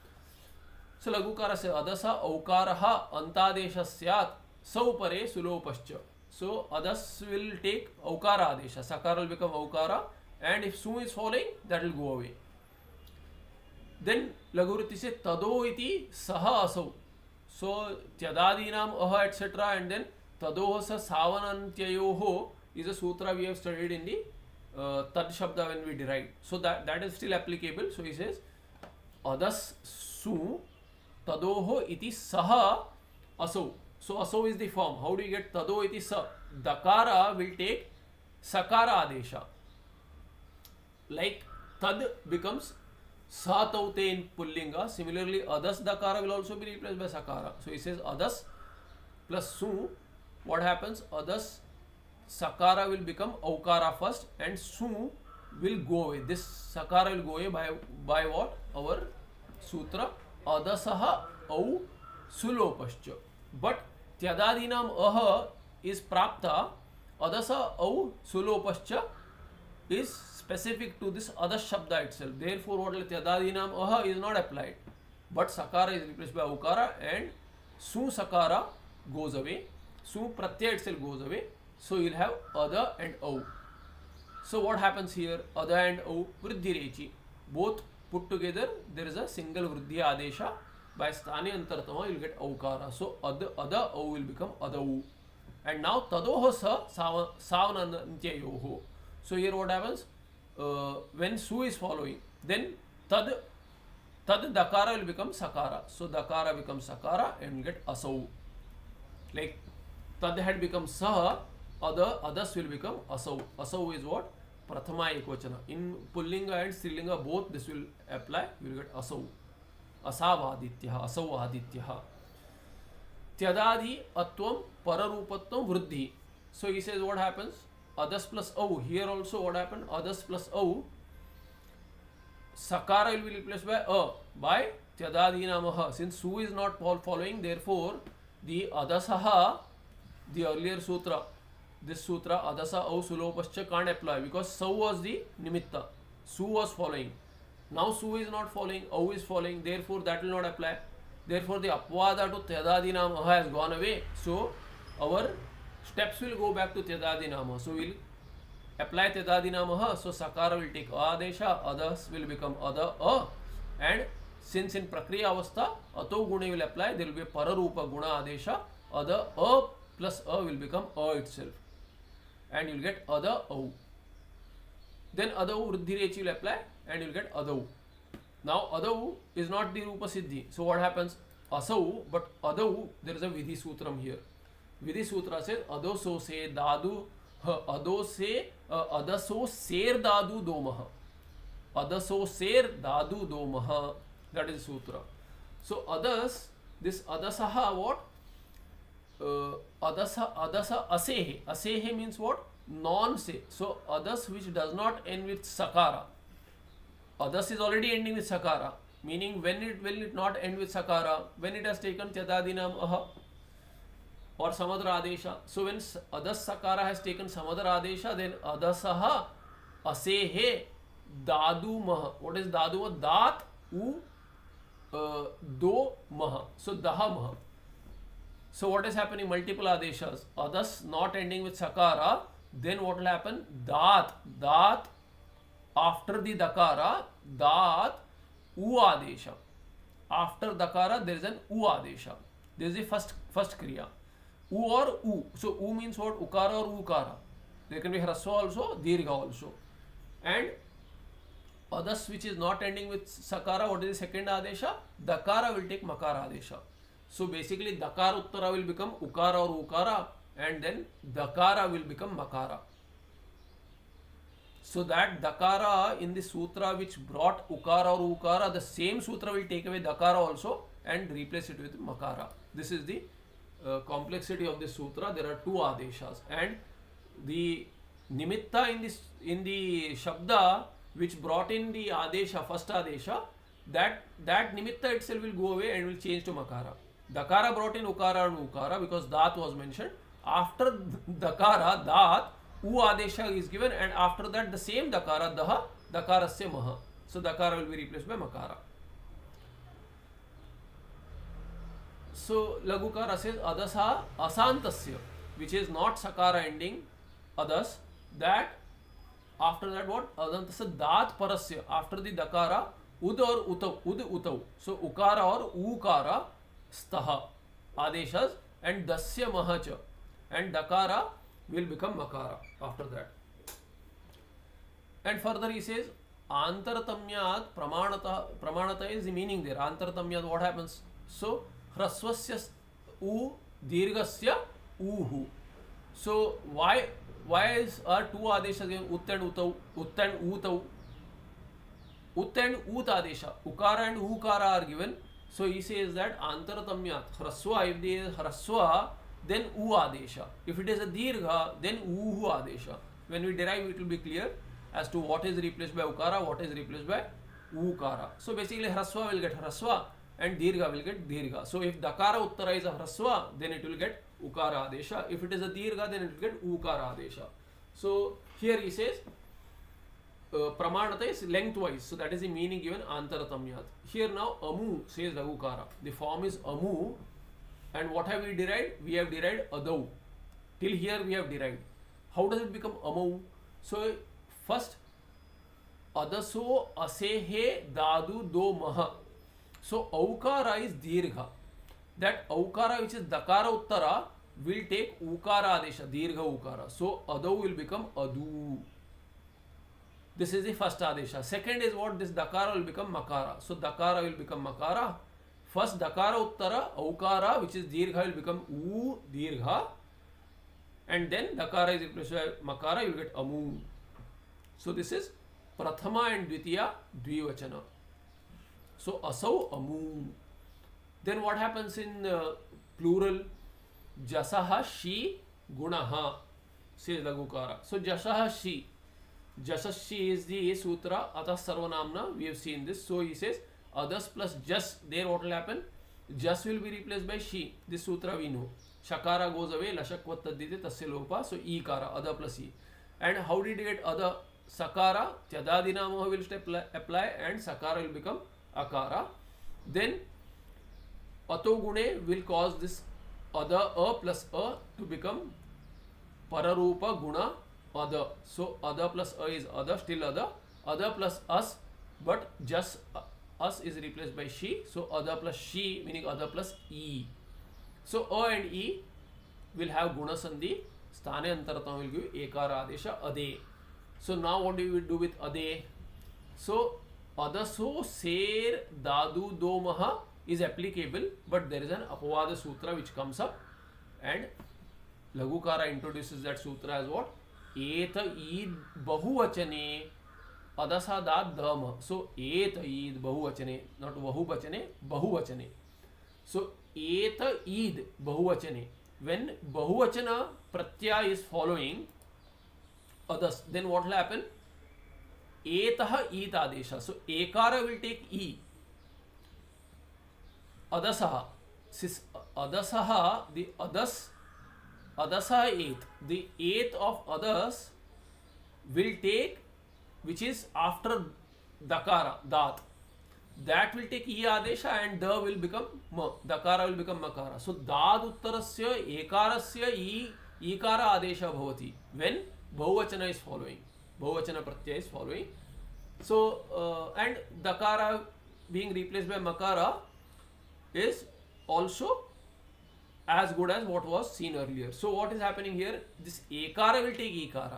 So lagukara se adasa aukaraha antadesha syat sau pare sulopascha. So adas will take aukara adesha, sakara will become aukara, and if su is following, that will go away. Then lagurti se tado iti saha asau. So tyadadinam aha et cetera and then tadoha sa savanantyayoho is a sutra we have studied in the uh, tad shabda when we derived. So that that is still applicable. So he says adas su tadoho iti saha asau. So asau is the form. How do you get tado iti sa? Dakara will take sakara adesha. Like tad becomes Sataute in Pullinga. Similarly, adas dakara will also be replaced by sakara. So he says adas plus su. What happens? Adas sakara will become aukara first, and su will go away. This sakara will go away by by what? Our sutra adasaha au sulopascha. But tyadadinam aha is prapta. Adasa au sulopascha is specific to this adas shabda itself. Therefore, what tyadadinam aha is not applied. But sakara is replaced by aukara, and su sakara goes away. Su pratyaya itself goes away. So you'll have ada and au. So what happens here? Ada and au vriddhi rechi. Both put together, there is a single vriddhi adesha. By sthani antartama, you'll get aukara. So ada, ada au will become adau. And now tadoho sa savanantyayoho. So here what happens? Uh, when su is following, then tad tad dakara will become sakara. So dakara becomes sakara and get asau. Like tad had become saha, other adas will become asau. Asau is what? Prathama ekvachana. In Pullinga and Strilinga both this will apply. You will get asau. Asavadityaha, asauadityaha. Tyadadi atvam pararupatvam vriddhi. So he says what happens? Adas plus au. Here also what happened? Adas plus au. Sakara will be replaced by a by tyadadinamaha. Since su is not following, therefore the adasaha, the earlier sutra, this sutra adasa au sulopascha can't apply because sau was the nimitta. Su was following. Now su is not following, au is following, therefore that will not apply. Therefore the apvada to tyadadinamaha has gone away. So our steps will go back to tyadadinama. So we'll apply tyadadinamaha. So sakara will take adesha, adas will become ada a, and since in prakriya avastha ato gune will apply, there will be a pararupa guna adesha, ada a plus a will become a itself, and you'll get ada au. Then adau vriddhi rechi will apply, and you'll get adau. Now adau is not the rupa siddhi. So what happens? Asau, but adau, there is a vidhi sutram here. Vidhi sutra says adoso se dadu ado se uh, adaso ser dadu domaha. Adaso ser dadu domaha. That is sutra. So adas, this adasaha what? Uh, adasa adasa asehe. Asehe means what? Non se. So adas which does not end with sakara. Adas is already ending with sakara. Meaning when it will it not end with sakara? When it has taken tyadadinam aha or samadra adesha. So when adas sakara has taken samadra adesha, then adasaha asehe dadu maha. What is dadu maha? Dat u uh, do maha. So daha maha. So what is happening? Multiple adeshas. Adas not ending with sakara. Then what will happen? Dat. Dat after the dakara. Dat u adesha. After dakara there is an u adesha. This is the first first kriya. U or u. So u means what? Ukara or ukara. There can be hraswa also, dirgha also. And adas which is not ending with sakara, what is the second adesha? Dakara will take makara adesha. So basically dakara uttara will become ukara or ukara, and then dakara will become makara. So that dakara in the sutra which brought ukara or ukara, the same sutra will take away dakara also and replace it with makara. This is the uh, complexity of this sutra. There are two adeshas, and the nimitta in this in the shabda which brought in the adesha, first adesha, that that nimitta itself will go away and will change to makara. Dakara brought in ukara and ukara because dat was mentioned. After dakara, dat, u adesha is given, and after that the same dakara, daha, dakarasya maha. So dakara will be replaced by makara. So lagukara says adasa asantasya, which is not sakara ending, adas, that after that what? Adantasya dat parasya, after the dakara, ud or utav, ud utav. So ukara or ukara, staha, adeshas, and dasya mahacha, and dakara will become makara after that. And further he says antaratamyat pramanata, pramanata is the meaning there. Antaratamyat, what happens? So hrasvasya u dirghasya uhu. So why why is are two adeshas given, ut and utav, ut and utav? Ut and ut adesha, ukara and ukara are given. So he says that antaratamyat, hrasva, if there is hrasva, then u adesha. If it is a dirgha, then uhu adesha. When we derive, it will be clear as to what is replaced by ukara, what is replaced by ukara. So basically hrasva will get hrasva and dirgha will get dirgha. So if dakara uttara is a hrasva, then it will get ukara adesha. If it is a dirgha, then it will get ukara adesha. So here he says uh, pramanata is lengthwise. So that is the meaning given antaratamyat. Here now amu says lagukara. The form is amu. And what have we derived? We have derived adau. Till here we have derived. How does it become amau? So first adaso asehe dadu do maha. So aukara is dirgha. That aukara which is dakara uttara will take ukara adesha, dirgha ukara. So adau will become adu. This is the first adesha. Second is what? This dakara will become makara. So dakara will become makara. First dakara uttara, aukara, which is dirgha, will become u dirgha, and then dakara is replaced by makara, you will get amu. So this is prathama and dvitiya dvivachana. So asau amu. Then what happens in uh, plural? Jasaha shi gunaha, says lagukara. So jasaha shi, jasashi is the sutra atah sarvanamna. We have seen this. So he says adas plus jas, there what will happen? Jas will be replaced by she. This sutra we know. Shakara goes away, lashakvat taddite tasya lopa. So ikara, ada plus e. And how did you get ada? Sakara, tyadadinamaha will step apply, and sakara will become akara. Then ato gune will cause this ada, a plus a to become pararupa guna ada. So ada plus a is ada, still ada. Ada plus us, but just uh, us is replaced by she. So ada plus she, meaning ada plus e. So a and e will have guna sandhi. Sthane antaratam will give ekara adesha ade. So now what do we do with ade? So adaso ser dadu domaha is applicable, but there is an apavada sutra which comes up, and Lagukara introduces that sutra as what? Eta id bahuvachane adasa dad dama. So eta id bahuvachane, not bahuvachane, bahuvachane. So eta id bahuvachane. When bahuvachana pratyaya is following adas, then what will happen? Etaha it adesha. So ekara will take e. Adasaha. Sis adasaha, the adas, adasa eighth. The eighth of adas will take, which is after dakara, dat. That will take e adesha, and da will become ma. Dakara will become makara. So dad uttarasya ekarasya e ekara adesha bhavati. When bahuvachana is following. Bahuvachana pratyaya is following. So uh, and dakara being replaced by makara is also as good as what was seen earlier. So what is happening here? This ekara will take ekara.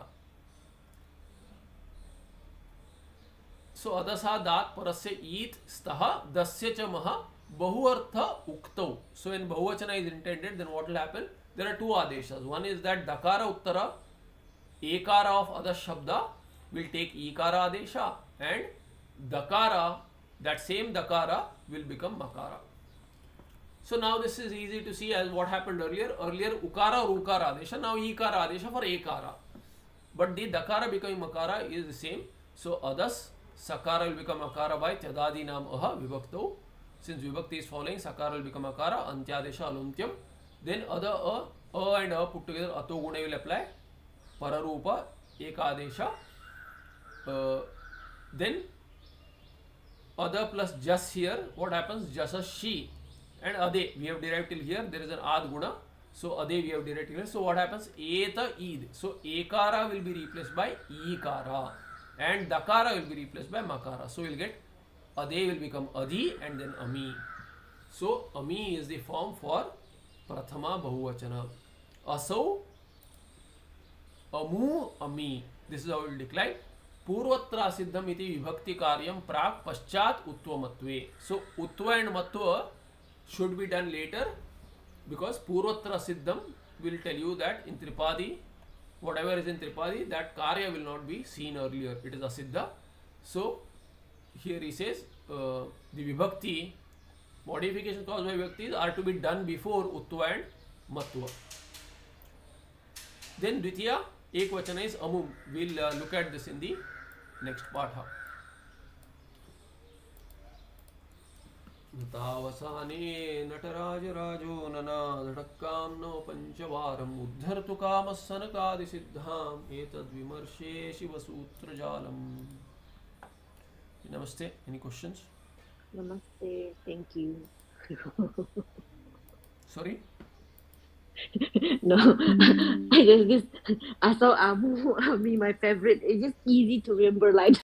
So adasa dat parasya it staha dasya cha maha Bahuartha uktau. So when Bahuvachana is intended, then what will happen? There are two adeshas. One is that Dakara Uttara, Ekara of other Shabda will take Ikara adesha, and Dakara, that same Dakara will become Makara. So now this is easy to see as what happened earlier. Earlier Ukara or Ukara adesha, now Ikara adesha for Ekara. But the Dakara becoming Makara is the same. So Adas, Sakara will become Akara by Tyadadi Nam Aha Vibhakto. Since Vibhakti is following, Sakara will become Akara, Antyadesha Aluntyam. Then other A, A and A put together, Ato Guna will apply. Pararupa, Ekadesha. Uh, then other plus Jas here, what happens? Jasa She. And Ade, we have derived till here, there is an Ad Guna. So Ade we have derived till here. So what happens? Eta Eid. So Ekara will be replaced by Ikara. And Dakara will be replaced by Makara. So we will get Ade will become Adi and then Ami. So Ami is the form for Prathama Bahuvachana. Asau, Amu, Ami. This is how we will decline. Purvatra Siddham iti vibhakti karyam prak paschat utvamatve. So Utva and Matva should be done later, because Purvatra Siddham will tell you that in Tripadi, whatever is in Tripadi, that Karya will not be seen earlier. It is Asiddha. So here he says uh, the Vibhakti, modification caused by Vibhaktis are to be done before Uttva and Matva. Then Dvitiya, Ekvachana is Amum. We'll uh, look at this in the next part. Tavasane Nataraj Rajo Nana Dhakam no Panchavaram Uddhartu Kamas Sanakadi Siddham Etad Vimarshe Shiva Sutra Jalam. Namaste. Any questions? Namaste. Thank you. Sorry? No, I just this Asau Amu Ami, my favorite. It's just easy to remember like